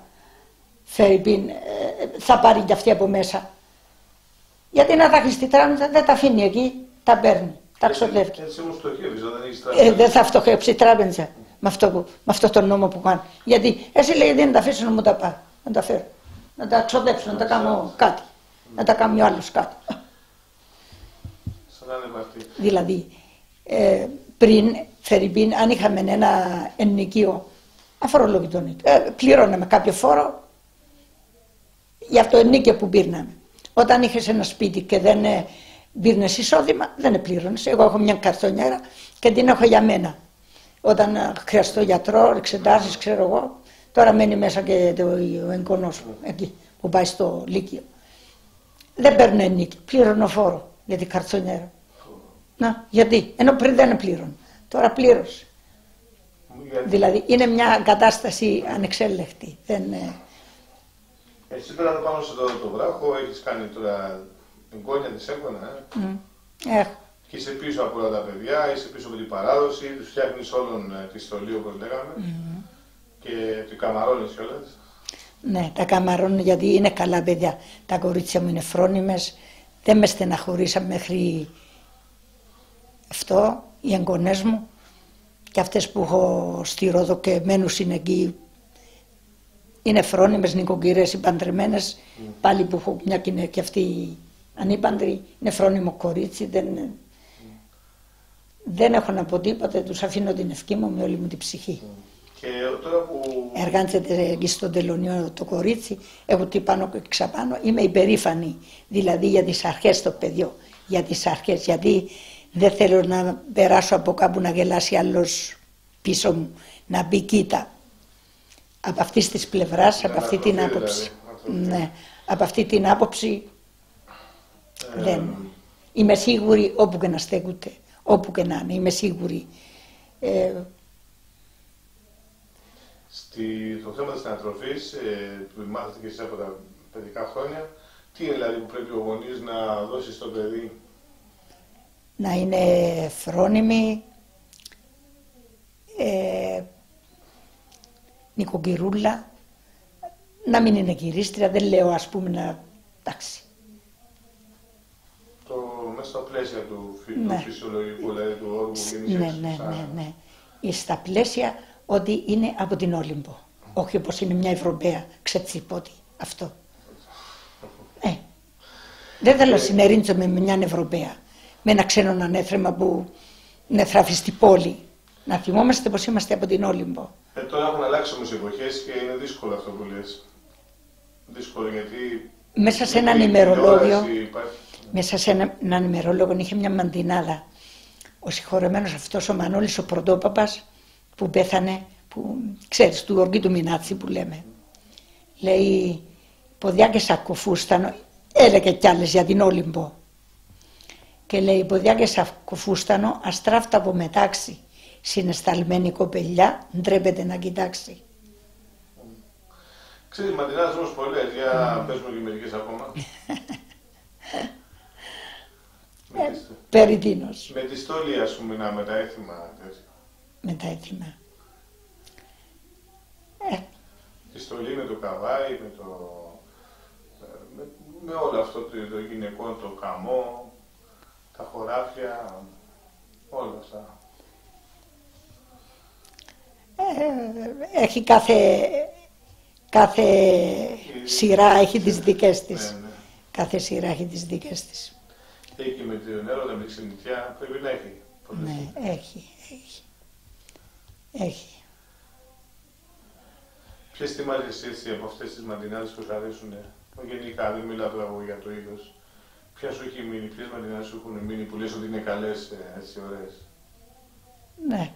θα πάρει κι αυτή από μέσα. Γιατί να τα έχει στη τράπεζα, δεν τα αφήνει εκεί, τα παίρνει, τα ξοδεύει. Έτσι όμως φτωχεύεις, δεν έχεις τράπεζα. Δεν θα φτωχεύσει η τράπεζα με αυτό το νόμο που κάνει. Γιατί εσύ λέει δεν τα αφήσω να μου τα πάρει, να τα φέρω, να τα ξοδέψω, να τα κάνω κάτι, να τα κάνει ο άλλος κάτι. Σαν να είναι αυτή. Δηλαδή, πριν, αν είχαμε ένα ενοικίο αφορολόγητο, πληρώναμε κάποιο φόρο για το ενοίκιο που πήρναμε. Όταν είχες ένα σπίτι και δεν πήρνες εισόδημα, δεν πλήρωνες. Εγώ έχω μια καρτονιέρα και την έχω για μένα. Όταν χρειαστώ γιατρό, εξετάσεις, ξέρω εγώ, τώρα μένει μέσα και ο εγγονός μου, εκεί που πάει στο Λύκειο. Δεν παίρνω ενοίκιο, πλήρωνω φόρο για την καρτονιέρα. Να, γιατί, ενώ πριν δεν πλήρωνε, τώρα πλήρωσε. Δηλαδή είναι μια κατάσταση ανεξέλεκτη. Εσύ πέρα πάνω σε το βράχο, έχεις κάνει τώρα εγγόνια της έμπονα, Έχω. Και είσαι πίσω από όλα τα παιδιά, είσαι πίσω από την παράδοση, τους φτιάχνεις όλων τη στολή όπως λέγαμε και του καμαρώνεις κιόλας. Ναι, τα καμαρώνω γιατί είναι καλά παιδιά. Τα κορίτσια μου είναι φρόνιμες, δεν με στεναχωρήσαν μέχρι αυτό, οι εγγονές μου και αυτές που έχω στη Ρόδο και μένουν είναι εκεί. Είναι φρόνιμες, νοικοκυρές, υπαντρεμένες, πάλι που έχω μια και αυτή ανήπαντρη, είναι φρόνιμο κορίτσι, δεν έχω να πω τίποτα, τους αφήνω την ευχή μου με όλη μου την ψυχή. Και τώρα που... Εργάζεται εκεί στο τελωνίο το κορίτσι, έχω τι πάνω και ξαπάνω, είμαι υπερήφανη δηλαδή για τις αρχές το παιδιό, για τις αρχές, γιατί δεν θέλω να περάσω από κάπου να γελάσει άλλος πίσω μου, να μπει κοίτα. Από αυτή τη πλευρά, από αυτή την άποψη. Ναι, από αυτή την άποψη δεν. Είμαι σίγουρη όπου και να στέκονται, όπου και να είναι, είμαι σίγουρη. Στο θέμα της ανατροφής, που μάθατε και εσείς από τα παιδικά χρόνια, τι είναι δηλαδή που πρέπει ο γονείς να δώσει στο παιδί? Να είναι φρόνιμη, νοικοκυρούλα, να μην είναι γυρίστρια, δεν λέω ας πούμε να... εντάξει. Μέσα στα πλαίσια του φυσιολογικού, δηλαδή του όρου που Ναι. Στα πλαίσια ότι είναι από την Όλυμπο, όχι όπως είναι μια Ευρωπαία ξετσιπότη, αυτό. Δεν θέλω να συνερίντσω με μια Ευρωπαία, με ένα ξένο ανέθρεμα που νεθράφει στην πόλη. Να θυμόμαστε πως είμαστε από την Όλυμπο. Τώρα έχουν αλλάξει όμως οι εποχές και είναι δύσκολο αυτό που λες. Δύσκολο γιατί... Μέσα σε έναν ημερολόγιο, είχε μια μαντινάδα. Ο συγχωρεμένος αυτός ο Μανώλης ο πρωτόπαπας που πέθανε, που ξέρεις, του Γοργή του Μινάτσι που λέμε. Λέει, ποδιά και σακοφούστανο, έλεγε κι άλλες για την Όλυμπο. Και λέει, ποδιά και σακοφούστανο, αστράφτα από μετάξι. Συναισθαλμένη κοπελιά, ντρέπεται να κοιτάξει. Ξέρεις, μαντινάδες όμως πολλές, για πες μου και μερικές ακόμα. Περί τίνος. Με τη στόλη, ας πούμε, με τα έθιμα. Με τα έθιμα. Τη στολή με το καβάι, με όλο αυτό το γυναικό, το καμό, τα χωράφια, όλα αυτά. Έχει κάθε σειρά έχει τις δικές της. Ναι. Κάθε σειρά έχει τις δικές της. Έχει με τον έρωτα, με τη ξενιτιά, πρέπει να έχει. Ναι, έχει. Ποιες θυμάσαι εσύ από αυτές τις μαντινάδες που σου αρέσουν, γενικά, δεν μιλάω τώρα για το είδος. Ποια σου έχει μείνει, ποιες μαντινάδες σου έχουν μείνει που λες ότι είναι καλές, έτσι ωραίες. Ναι.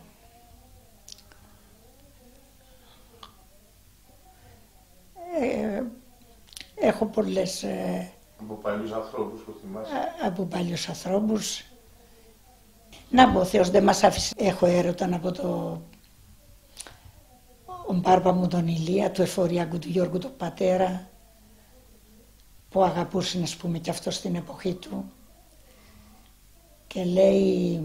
Έχω πολλές... Από παλιούς ανθρώπους που θυμάσαι. Από παλιούς ανθρώπους. Να πω, ο Θεός δεν μας άφησε. Έχω έρωτα από τον μπάρπα μου τον Ηλία, του εφοριακού του Γιώργου τον πατέρα, που αγαπούσε, ας πούμε, και αυτό στην εποχή του. Και λέει,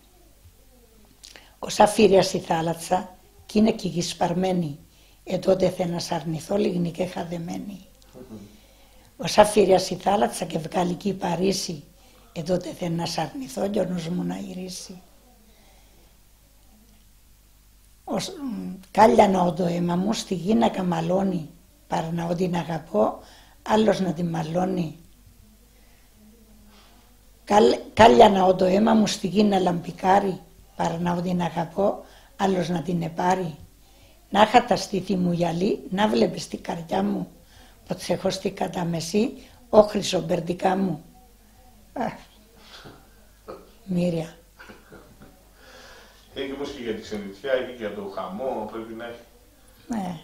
ο σαφύρια στη θάλασσα κι είναι κι γυσπαρμένη, τότε θε να σ' αρνηθώ λιγνή και χαδεμένη. Ο σαφύρια στη θάλασσα και βγαλική Παρίσι, τότε θε να σ' αρνηθώ κι ο νους μου να ηρήσει. Κάλιανα το αίμα μου στη γη να καμαλώνει, παρά να την αγαπώ, άλλος να την μαλώνει. Κάλιανα το αίμα μου στη γη να λαμπικάρει, παρά να την αγαπώ, άλλος να την επάρει. Να είχα τα στήθη μου γυαλί, να βλέπεις την καρδιά μου, πως έχω στη καταμεσή, όχρυσο μπερδικά μου. Μύρια. Έχει όμως και για τη ξενιτιά, έχει και για το χαμό, πρέπει να έχει. Ναι.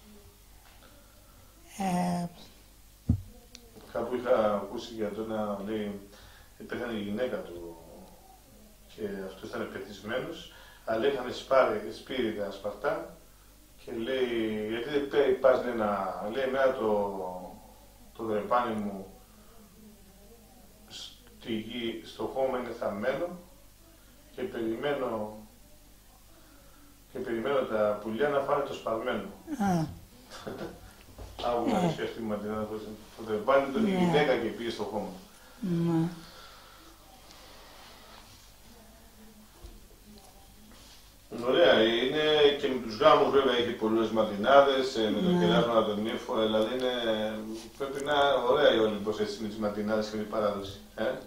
Κάπου είχα ακούσει για το να λέει, πέθανε η γυναίκα του και αυτός ήταν πεθυσμένος, αλλά είχαν σπείρει τα σπαρτά και λέει, γιατί δεν πας λέει εμένα το δρεπάνι μου στη γη, στο χώμα είναι θαμμένο και περιμένω τα πουλιά να φάνε το σπαρμένο. Άκου να αρέσει αυτή η ματινά, το δρεπάνι το είχε γυναίκα και πήγε στο χώμα. Ωραία, είναι και με τους γάμους βέβαια έχει πολλές ματινάδες, με το κεράσμα τον ύφο, δηλαδή πρέπει να ωραία η Όλυμπος έτσι με τις ματινάδες και την παράδοση.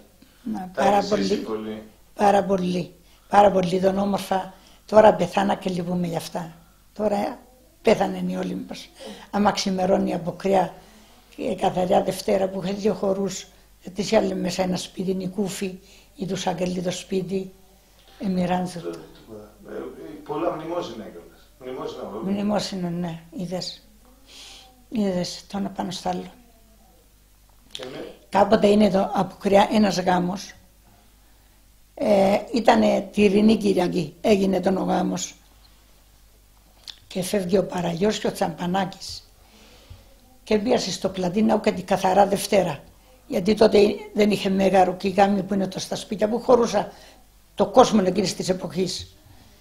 Πάρα πολύ τον όμορφα. Τώρα πεθάνα και λυπούμε γι' αυτά. Τώρα πέθανε η Όλυμπος. Άμα ξημερώνει από κρύα η καθαριά Δευτέρα που είχε 2 χορούς, της άλλη μέσα ένα σπίτι, η Κούφη ή τους Αγγελί το σπίτι, μοιράζονται. Πολλά μνημόσυνα κιόλας. Μνημόσυνα, ναι, είδες το ένα πάνω στο άλλο. Κάποτε είναι εδώ από κρυά ένας γάμος. Ήτανε τυρινή Κυριακή, έγινε τον ο γάμος. Και φεύγει ο Παραγιός και ο Τσαμπανάκης. Και μπίασε στο Πλατίναο και την καθαρά Δευτέρα. Γιατί τότε δεν είχε μέγαρο και οι γάμοι που είναι το στα σπίτια που χωρούσα το κόσμο εκείνης της εποχής.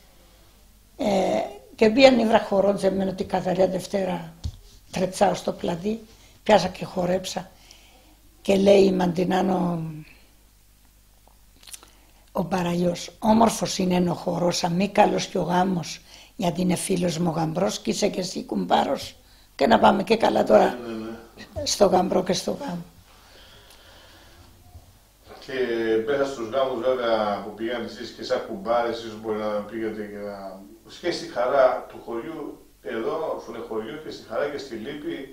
Και πήγαν οι βραχορόντζε με την καθαριά Δευτέρα, τρετσάω στο πλατή, πιάσα και χορέψα. Και λέει η Μαντινάνο ο Παραγιός, όμορφος είναι ο χορός, αμίκαλος και ο γάμος, γιατί είναι φίλος μου ο γαμπρός και είσαι και εσύ κουμπάρος. Και να πάμε και καλά τώρα στο γαμπρό και στο γάμο. Και πέρα στους γάμους βέβαια που πήγαν εσείς και σαν κουμπάρες, ίσως μπορεί να πήγατε και να... Και στη χαρά του χωριού, εδώ αφού είναι χωριό, και στη χαρά και στη λύπη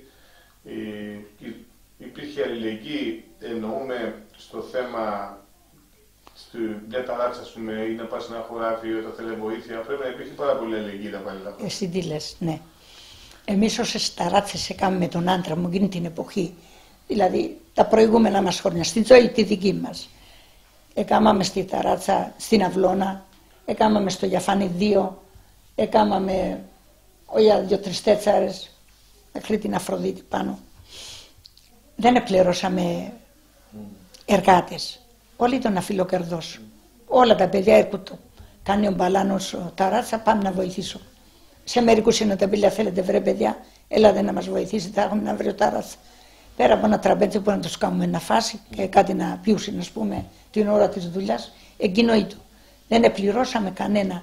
υπήρχε αλληλεγγύη, εννοούμε στο θέμα, μια ταράτσα ας πούμε, ή να πας σε ένα χωράφι όταν θέλει βοήθεια, πρέπει να υπήρχε πάρα πολύ αλληλεγγύη τα παλιά. Εσύ τι λες, ναι. Εμείς όσες ταράτσες έκαμε με τον άντρα μου εκείνη την εποχή, δηλαδή τα προηγούμενα μας χρόνια, στη ζωή τη δική μας. Έκαναμε στη Ταράτσα, στην Αυλώνα, έκαναμε στο Γιαφάνι 2, έκαναμε για 2-3 τέτσαρες, μέχρι την Αφροδίτη πάνω. Δεν επληρώσαμε εργάτες. Όλοι ήταν αφιλοκερδός. Όλα τα παιδιά έρχονται. Κάνει ο Μπαλάνος ο Ταράτσα, πάμε να βοηθήσω. Σε μερικούς είναι τα παιδιά, θέλετε βρε παιδιά, έλατε να μας βοηθήσετε, έχουμε να βρει ο Ταράτσα. Πέρα από ένα τραπέζι που να τους κάνουμε να φάσει και κάτι να πιούσουν, ας πούμε, την ώρα της δουλειάς, εκείνο ήταν. Δεν επληρώσαμε κανένα.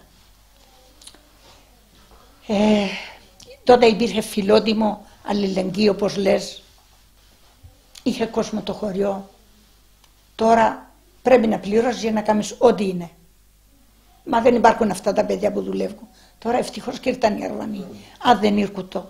Τότε υπήρχε φιλότιμο αλληλεγγύη, όπως λες. Είχε κόσμο το χωριό. Τώρα πρέπει να πληρώσεις για να κάνεις ό,τι είναι. Μα δεν υπάρχουν αυτά τα παιδιά που δουλεύουν. Τώρα ευτυχώς και ήρθαν οι Αρβανοί. Αν δεν ήρκουτο.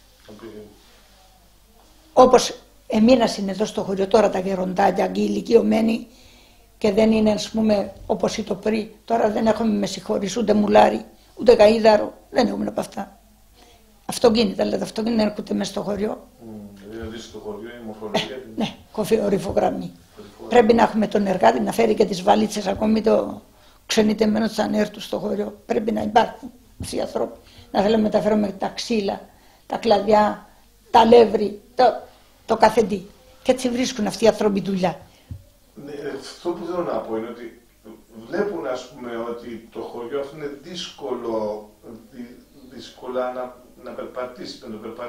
Όπως εμείνας είναι εδώ στο χωριό τώρα τα γεροντάκια και οι ηλικιωμένοι και δεν είναι, ας πούμε, όπως ήταν πριν. Τώρα δεν έχουμε με συγχωρείς ούτε μουλάρι, ούτε καΐδαρο. Δεν έχουμε από αυτά. Αυτοκίνητα, δηλαδή αυτοκίνητα έρχονται μέσα στο χωριό. Δηλαδή στο χωριό η μορφολογία. Ναι, κορυφογραμμή. Πρέπει να έχουμε τον εργάτη να φέρει και τις βαλίτσες, ακόμη το ξενιτεμένο της ανέρτου στο χωριό. Πρέπει να υπάρχουν αυτοί οι άνθρωποι. Να θέλουμε να μεταφέρουμε τα ξύλα, τα κλαδιά, τα λεύρη, το καθεντή. Και έτσι βρίσκουν αυτοί οι άνθρωποι δουλειά. Ναι, αυτό που θέλω να πω είναι ότι βλέπουν, ας πούμε, ότι το χωριό αυτό είναι δύσκολα να περπατήσει,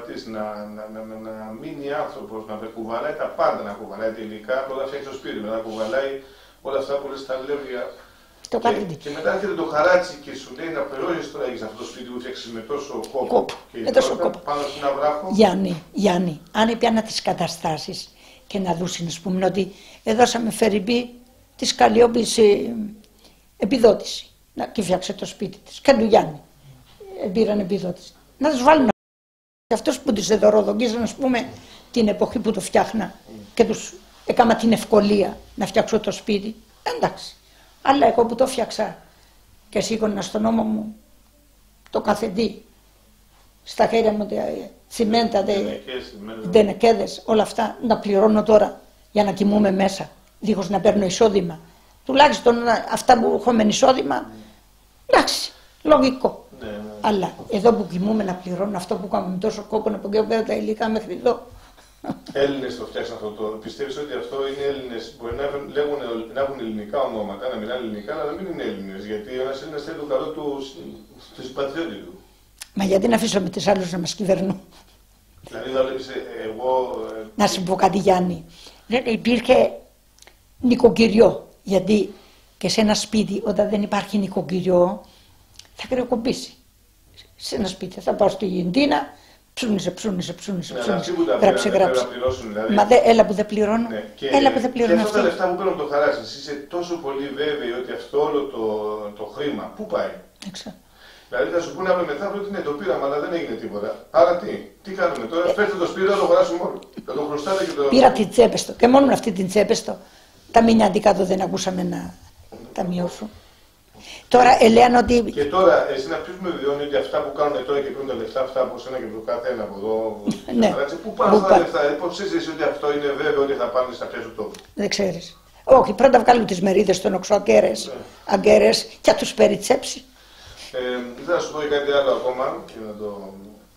να μείνει άνθρωπος, να κουβαλάει τα πάντα, να κουβαλάει τα υλικά, όλα φτιάξει το σπίτι, να κουβαλάει όλα αυτά που λες τα λεύρια. Και μετά έρχεται το χαράτσι και σου λέει να πληρώσεις τώρα, έχεις αυτό το σπίτι που φτιάξεις με τόσο κόπο. Με τόσο κόπο. Πάνω στην αυράχο. Γιάννη, αν έπιανα τις καταστάσεις και να δούσουν, ας πούμε, ότι δώσαμε φερειμπή της Καλλιόπης επιδότηση. Και φτιάξε το σπίτι της. Και του Γιάννη πήραν επιδότηση. Να τους βάλουν αυτούς που τους δωροδοκίζαν, ας πούμε, την εποχή που το φτιάχνα και τους έκανα την ευκολία να φτιάξω το σπίτι. Εντάξει. Αλλά εγώ που το φτιάξα και σήκωνα στον ώμο μου το καθεντή, στα χέρια μου τσιμέντα, ντενεκέδες, όλα αυτά, να πληρώνω τώρα για να κοιμούμε μέσα, δίχως να παίρνω εισόδημα. Τουλάχιστον αυτά που έχουμε εισόδημα, εντάξει, λογικό. Ναι. Αλλά εδώ που κοιμούμε να πληρώνω αυτό που κάνουμε τόσο κόπο, να πηγαίνω τα υλικά μέχρι εδώ. Έλληνες το φτιάξαν αυτό. Πιστεύεις ότι αυτό είναι Έλληνες? Μπορεί να έχουν ελληνικά ονόματα, να μιλάνε ελληνικά, αλλά να μην είναι Έλληνες. Γιατί ένας Έλληνας θέλει το καλό του συμπατριώτη του. Μα γιατί να αφήσουμε τις άλλους να μας κυβερνούν? Δηλαδή θα βλέπεις εγώ. Να σου πω κάτι, Γιάννη. Υπήρχε νοικοκυριό. Γιατί και σε ένα σπίτι, όταν δεν υπάρχει νοικοκυριό, θα κρεοκοπήσει. Σε ένα σπίτι θα πάω στη Γεντίνα. Ψούνισε. Γράψε. Δηλαδή. Μα έλα που δεν πληρώνω. Ναι. Έλα που δεν πληρώνω. Και αυτά τα λεφτά που παίρνουν το χαράτσι, είσαι τόσο πολύ βέβαιη ότι αυτό όλο το χρήμα πού πάει? Έξω. Δηλαδή θα σου πούνε αύριο μετά ότι ναι, το πήραμε, αλλά δεν έγινε τίποτα. Άρα τι κάνουμε τώρα? Φέρτε το σπίτι, θα το αγοράσουμε όλο. Θα το χρωστάτε και το. Πήρα την τσέπεστο και μόνο αυτή την τσέπεστο. Τα μηνιαντικά το δεν ακούσαμε να τα μειώσουν. Τώρα λένε ότι. Και τώρα, εσύ να ποιος με βιώνει ότι αυτά που κάνουν τώρα και παίρνουν τα λεφτά αυτά από σένα και από το κάθε ένα από εδώ. Ναι. Πού πάνε αυτά τα λεφτά, πώς ξέρεις ότι αυτό είναι βέβαιο ότι θα πάνε στα πια του τόπου? Δεν ξέρεις. Όχι, πρώτα βγάλουν τις μερίδες των οξοαγκέρες, αγκέρες και θα τους περιτσέψει. Ήθελα να σου πω κάτι άλλο ακόμα και να το.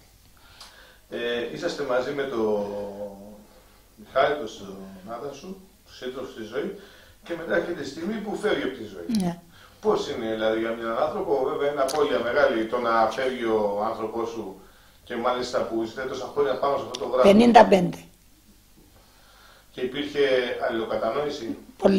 Είσαστε μαζί με τον Μιχάλη, τον Άδασου, του σύντροφου στη ζωή, και μετά έρχεται τη στιγμή που φεύγει από τη ζωή. Ναι. Πώς είναι δηλαδή για έναν άνθρωπο, βέβαια είναι απώλεια μεγάλη το να φεύγει ο άνθρωπός σου και μάλιστα που ζητάει τόσα χρόνια πάνω σε αυτό το γράμμα. 55. Και υπήρχε αλληλοκατανόηση?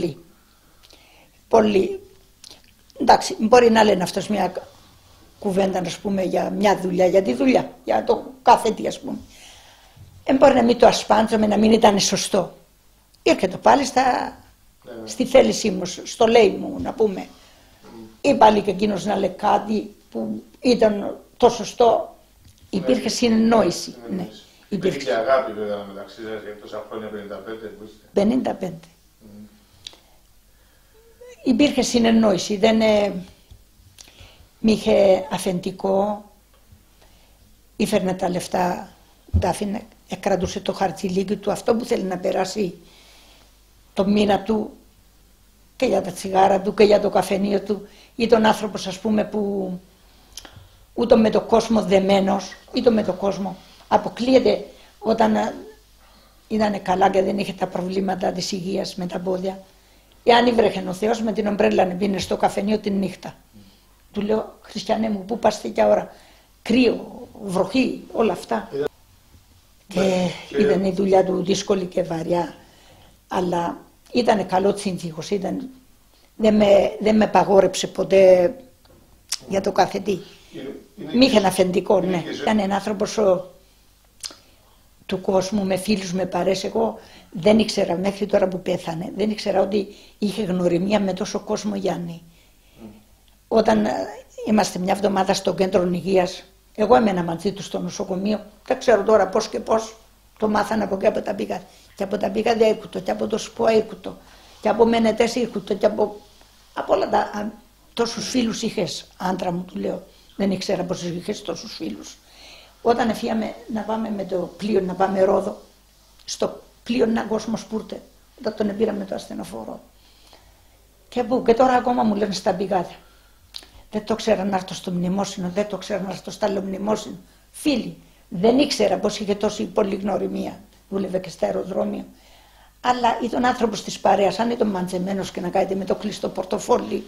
Πολύ. Εντάξει, μπορεί να λένε αυτός μια κουβέντα, να πούμε, για μια δουλειά, για τη δουλειά, για το κάθε τι, ας πούμε. Μπορεί να μην το ασπάντζομαι, να μην ήταν σωστό. Έρχεται πάλι στη θέλησή μου, στο λέει μου, να πούμε. Ή πάλι και εκείνος να λέει κάτι που ήταν το σωστό. Υπήρχε συνεννόηση. Ναι. Υπήρχε και αγάπη βέβαια μεταξύ σας για τόσα χρόνια, 55 που είστε. 55. Υπήρχε συνεννόηση, δεν μ' είχε αφεντικό, ήφερνε τα λεφτά, τα άφηνε εκρατούσε το χαρτζηλίκι του, αυτό που θέλει να περάσει το μήνα του και για τα τσιγάρα του και για το καφενείο του, ή τον άνθρωπο, ας πούμε, που ούτε με το κόσμο δεμένος, είτε με το κόσμο αποκλείεται όταν ήταν καλά και δεν είχε τα προβλήματα της υγείας με τα πόδια. Εάν ήβρεχε ο Θεός, με την ομπρέλα να μπίνε στο καφενείο την νύχτα. Του λέω, Χριστιανέ μου, πού πας τέτοια ώρα, κρύο, βροχή, όλα αυτά. Και ήταν η δουλειά του δύσκολη και βαριά, αλλά ήταν καλό τσίντζικος, δεν με παγόρεψε ποτέ για το κάθε τι. Μη είχε ένα αφεντικό, ναι. Ήταν ένα άνθρωπος του κόσμου, με φίλους, με παρέες. Εγώ δεν ήξερα μέχρι τώρα που πέθανε, δεν ήξερα ότι είχε γνωριμία με τόσο κόσμο Γιάννη. Όταν είμαστε μια εβδομάδα στο κέντρο υγείας, εγώ έμενα μαζί του στο νοσοκομείο, δεν ξέρω τώρα πώς και πώς, το μάθανα από εκεί από τα πηγάδια. Και από τα πηγάδια ήρκουτο, και από το ΣΠΟΑ ήρκουτο, και από μενετές ήρκουτο, και από όλα τα... Τόσους φίλους είχες, άντρα μου, του λέω. Δεν ήξερα πως είχες τόσους φίλους. Όταν έφυγαμε να πάμε με το πλοίο, να πάμε Ρόδο, στο πλοίο έναν κόσμο σπούρτε, όταν τον πήραμε το ασθενοφόρο. Και τώρα ακόμα μου λένε στα πηγάδια. Δεν το ξέρα να έρθω στο μνημόσυνο, δεν το ξέρα να έρθω στο άλλο μνημόσυνο. Φίλοι, δεν ήξερα πως είχε τόση πολλή γνωριμία. Δούλευε και στα αεροδρόμια. Αλλά ήταν άνθρωπος της παρέας, αν ήταν μαντζεμένος και να κάνετε με το κλειστό πορτοφόλι.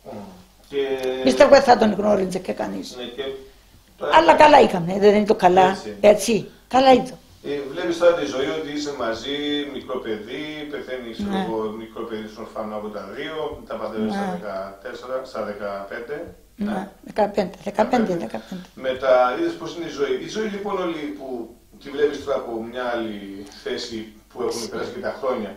Πιστεύω δεν θα τον γνώριζε και κανείς. Αλλά καλά είχαμε, δεν είναι το καλά. Έτσι. Καλά ήταν. Βλέπεις τώρα τη ζωή ότι είσαι μαζί, μικρό παιδί, πεθαίνεις μικρό παιδί στον ορφανό από τα 2, τα παντρεύεις στα 15. Ναι, 15. Μετά είδες πώς είναι η ζωή. Η ζωή λοιπόν όλη που τη βλέπεις τώρα από μια άλλη θέση που έχουν περάσει και τα χρόνια.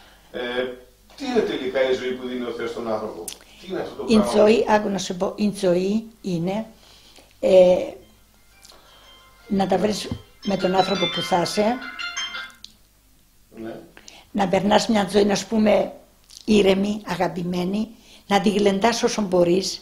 Τι είναι τελικά η ζωή που δίνει ο Θεός στον άνθρωπο? Τι είναι αυτό το πράγμα? Η ζωή, άκου να σου πω, η ζωή είναι να τα βρεις με τον άνθρωπο που θα είσαι, να περνάς μια ζωή, να πούμε, ήρεμη, αγαπημένη, να τη γλεντάς όσο μπορείς,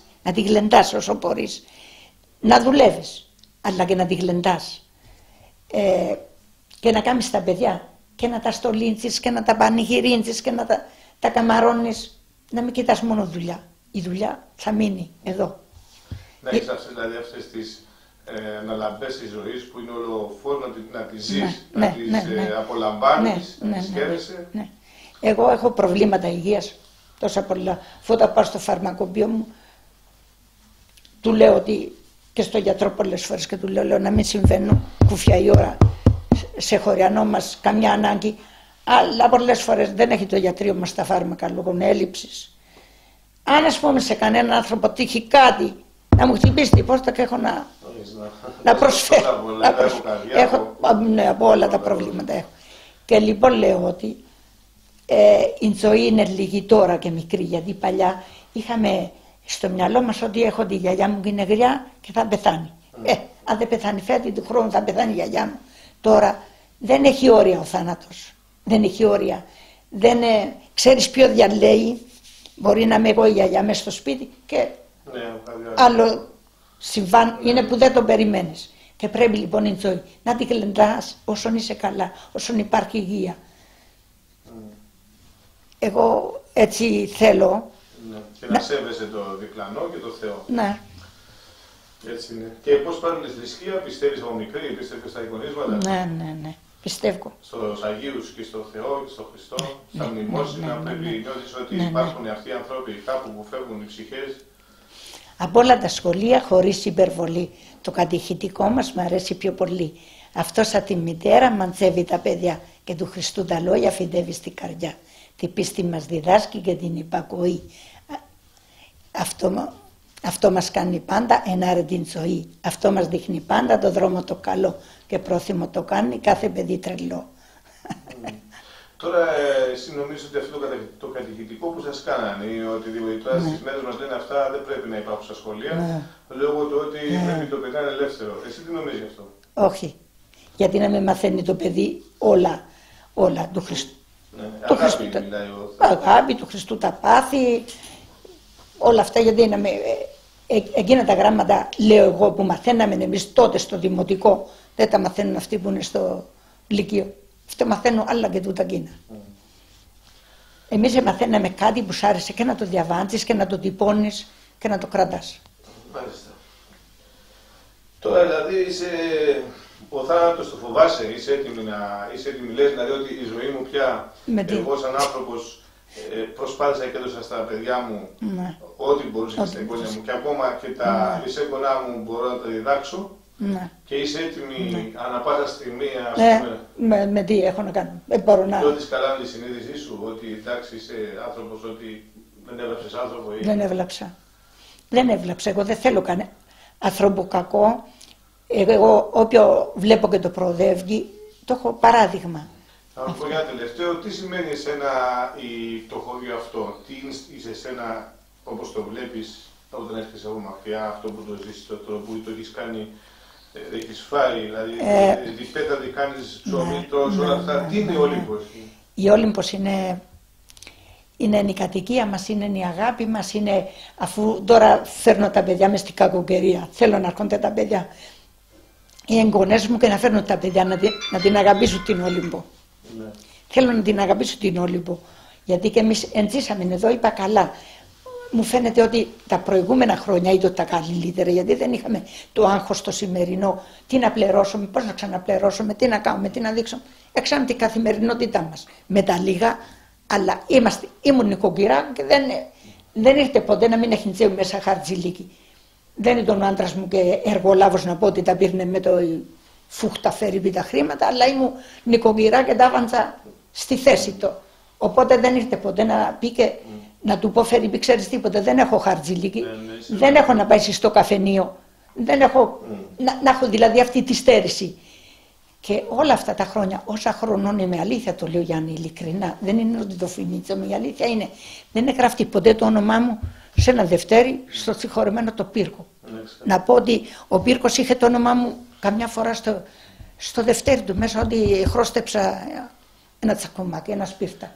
να δουλεύεις, αλλά και να τη γλεντάς. Και να κάνεις τα παιδιά και να τα στολίντσεις και να τα πανηγυρίνσεις και να τα καμαρώνεις, να μην κοιτάς μόνο δουλειά. Η δουλειά θα μείνει εδώ. Να έχεις δηλαδή αυτές τις αναλαμπές της ζωής που είναι όλο φως, να τις ζεις, να τις απολαμβάνεις, να τις χαίρεσαι. Ναι. Εγώ έχω προβλήματα υγείας τόσα πολλά. Αφού όταν πάω στο φαρμακοποιό μου, του λέω ότι και στο γιατρό πολλές φορές και του λέω να μην συμβαίνουν κουφιά η ώρα σε χωριανό μας, καμιά ανάγκη. Αλλά πολλές φορές δεν έχει το γιατρείο μας τα φάρμακα λόγω έλλειψης. Αν ας πούμε σε κανέναν άνθρωπο τύχει κάτι, να μου χτυπήσει την πόρτα και έχω να προσφέρω. Έχω από όλα τα προβλήματα έχω. Και λοιπόν λέω ότι η ζωή είναι λίγη τώρα και μικρή, γιατί παλιά είχαμε στο μυαλό μας ότι έχω τη γιαγιά μου και είναι γριά και θα πεθάνει. Αν δεν πεθάνει φέτη του χρόνου θα πεθάνει η γιαγιά μου. Τώρα δεν έχει όρια ο θάνατος. Δεν έχει όρια. Ξέρεις ποιο διαλέει. Μπορεί να είμαι εγώ η γιαγιά μέσα στο σπίτι και άλλο συμβάν είναι που δεν το περιμένεις. Και πρέπει λοιπόν η ζωή να την γλεντάς όσον είσαι καλά, όσον υπάρχει υγεία. Εγώ έτσι θέλω. Και να σέβεσαι το διπλανό και το Θεό. Ναι. Έτσι είναι. Και πώς πάνε τη θρησκεία, πιστεύεις από μικρή, πιστεύεις στα εικονίσματα? Ναι. Πιστεύω. Στους Αγίους και στο Θεό και στο Χριστό, στα μνημόσυνα, πρέπει νιώθεις ότι υπάρχουν αυτοί οι άνθρωποι κάπου που φεύγουν οι ψυχές. Από όλα τα σχολεία, χωρίς υπερβολή. Το κατηχητικό μας μου αρέσει πιο πολύ. Αυτό σαν τη μητέρα μαντζεύει τα παιδιά και του Χριστού τα λόγια φυτεύει στην καρδιά. Την πίστη μας διδάσκει και την υπακοή. Αυτό μας κάνει πάντα ενάρετη ζωή. Αυτό μας δείχνει πάντα το δρόμο το καλό και πρόθυμο το κάνει κάθε παιδί τρελό. Τώρα εσύ νομίζεις ότι αυτό το κατηχητικό που σας κάνανε ή οτιδήποτε τώρα στις μέρες μας λένε αυτά δεν πρέπει να υπάρχουν στα σχολεία λόγω του ότι πρέπει το παιδί να είναι ελεύθερο. Εσύ τι νομίζεις γι' αυτό? Όχι. Γιατί να μην μαθαίνει το παιδί όλα του Χριστού. Αγάπη του Χριστού, τα πάθη, όλα αυτά, γιατί εκείνα τα γράμματα λέω εγώ που μαθαίναμε εμείς τότε στο δημοτικό, δεν τα μαθαίνουν αυτοί που είναι λυκείο. Αυτό μαθαίνω άλλα και τούτα εκείνα. Εμείς μαθαίναμε κάτι που σ' άρεσε και να το διαβάζεις και να το τυπώνεις και να το κρατάς. Μάλιστα. Τώρα δηλαδή είσαι ο θάνατος το φοβάσαι, είσαι έτοιμη, λες δηλαδή ότι η ζωή μου πια, εγώ σαν άνθρωπος προσπάθησα και έδωσα στα παιδιά μου ό,τι μπορούσα και στα εγγόνια μου και ακόμα και τα εισέγγονά μου μπορώ να τα διδάξω και είσαι έτοιμη ανά πάσα στιγμή, ας πούμε. Με τι έχω να κάνω, μπορώ να... Νιώθεις καλά τη συνείδησή σου, ότι εντάξει είσαι άνθρωπος, ότι δεν έβλαψες άνθρωπο ή... Δεν έβλαψα, εγώ δεν θέλω κανένα άνθρωπο κακό. Εγώ όποιο βλέπω και το προοδεύει, το έχω παράδειγμα. Θα μου πω για ένα τελευταίο, τι σημαίνει εσένα το χώριο αυτό, τι είσαι εσένα όπως το βλέπεις όταν έρχεσαι από μακριά, αυτό που το ζήσεις, το που το έχεις κάνει, έχεις φάει, δηλαδή διπέτα, τι κάνεις, ψωμί, τρως, όλα αυτά, τι είναι η Όλυμπος? Η Όλυμπος είναι η κατοικία μας, είναι η αγάπη μας, είναι, αφού τώρα φέρνω τα παιδιά μες στην κακοκαιρία, θέλω να έρχονται τα παιδιά, οι εγγονές μου και να φέρνω τα παιδιά να την αγαπήσουν την Όλυμπο. Ναι. Θέλω να την αγαπήσω την Όλυμπο, γιατί και εμείς εντζήσαμε εδώ, είπα καλά. Μου φαίνεται ότι τα προηγούμενα χρόνια ήταν τα καλύτερα, γιατί δεν είχαμε το άγχος το σημερινό, τι να πληρώσουμε, πώς να ξαναπληρώσουμε, τι να κάνουμε, τι να δείξουμε. Έξαμε την καθημερινότητά μας με τα λίγα, αλλά ήμουν νοικοκυρά και δεν ήρθε ποτέ να μην έχει τσέου μέσα χαρτζηλίκι. Δεν ήταν ο άντρας μου και εργολάβος να πω ότι τα πήρνε με το φούχτα φέρει τα χρήματα, αλλά ήμουν νοικοκυρά και τα έβαντσα στη θέση του. Οπότε δεν ήρθε ποτέ να πει και να του πω φέρει, ξέρεις τίποτα, δεν έχω χαρτζηλίκι, δεν έχω να πάει στο καφενείο, δεν έχω, να έχω δηλαδή αυτή τη στέρηση. Και όλα αυτά τα χρόνια, όσα χρονών είμαι, αλήθεια το λέω Γιάννη, ειλικρινά, δεν είναι ότι το φοινίτσαμε, η αλήθεια είναι, δεν έχει γραφτεί ποτέ το όνομά μου σε ένα Δευτέρι στο συγχωρεμένο το Πύρκο. Να πω ότι ο Πύρκος είχε το όνομά μου καμιά φορά στο Δευτέρι του μέσα, ότι χρόστεψα ένα τσακωμάκι, ένα σπίρτα.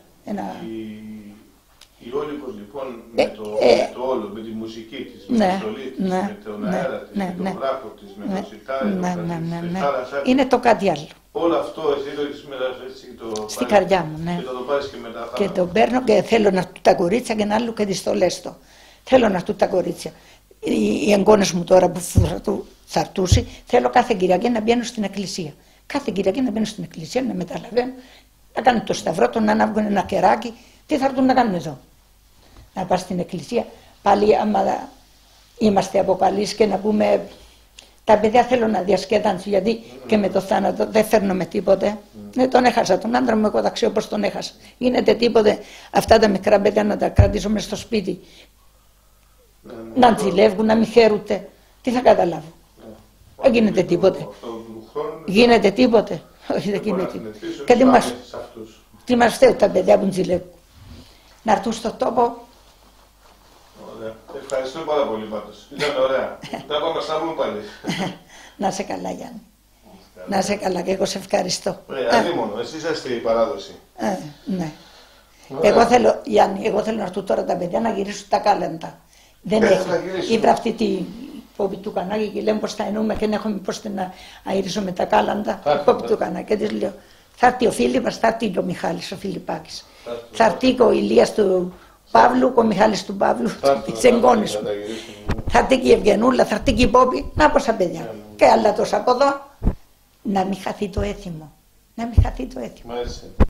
Η Όλυμπος λοιπόν με το όλο, με τη μουσική της, με τη στολή της, με τον αέρα της, με τον βράχο της, με το σιτάρι, είναι το κάτι άλλο. Όλο αυτό εσύ το έχεις μεταφέρει στην καρδιά μου, ναι. Και το πάρεις και μετά. Και το παίρνω και θέλω να έρθουν τα κορίτσια και να άλλου και τις στολές του. Θέλω να έρθουν τα κορίτσια. Οι εγγόνες μου τώρα που θα έρθουν, θέλω κάθε Κυριακή να μπαίνω στην εκκλησία. Κάθε Κυριακή να μπαίνω στην εκκλησία, να μεταλαβαίνω, να κάνω το σταυρό, να ανάβουν ένα κεράκι. Τι θα έρθουν να κάνουν εδώ? Να πας στην εκκλησία, πάλι άμα είμαστε από παλείς και να πούμε τα παιδιά θέλω να διασκεδάσουν, γιατί και με το θάνατο δεν φέρνω με τίποτε. Δεν τον έχασα, τον άντρα μου εγώ τα ξέρω πώς τον έχασα. Γίνεται τίποτε αυτά τα μικρά παιδιά να τα κρατήσω μες στο σπίτι, να ζηλεύουν, να μην χαίρονται. Τι θα καταλάβω? Δεν γίνεται τίποτε. Γίνεται τίποτε? Όχι, δεν γίνεται τίποτε. Και τι μας φταίουν τα παιδιά που ζηλεύουν? Να έρθουν στο τόπο. Ωραία. Ευχαριστώ πάρα πολύ πάντως. Ήταν ωραία. Τα πάμε να πούμε πάλι. Να σε καλά Γιάννη. Να σε καλά και εγώ σε ευχαριστώ. Αλίμονο, εσύ είσαστε η παράδοση. Ναι. Εγώ θέλω, Γιάννη, εγώ θέλω να έρθουν τώρα τα παιδιά να γυρίσουν τα κάλαντα. Δεν έχει. Είδα αυτή την πόπη του κανάκι και λέμε πως θα εννοούμε και δεν έχουμε πώς να αερίζουμε τα κάλαντα. Πόπη του κανάκι και της λέω θα έρθει ο Φίλιππας, θα έρθει ο Μιχάλης ο Φιλιππάκης. Θα έρθει ο Ηλίας του Παύλου, ο Μιχάλης του Παύλου, τις εγγόνες μου. Θα έρθει και η Ευγενούλα, θα έρθει και η Πόπη, να πόσα παιδιά. Και άλλα τόσα από εδώ. Να μην χαθεί το έθιμο. Να μην χαθεί το έθιμο.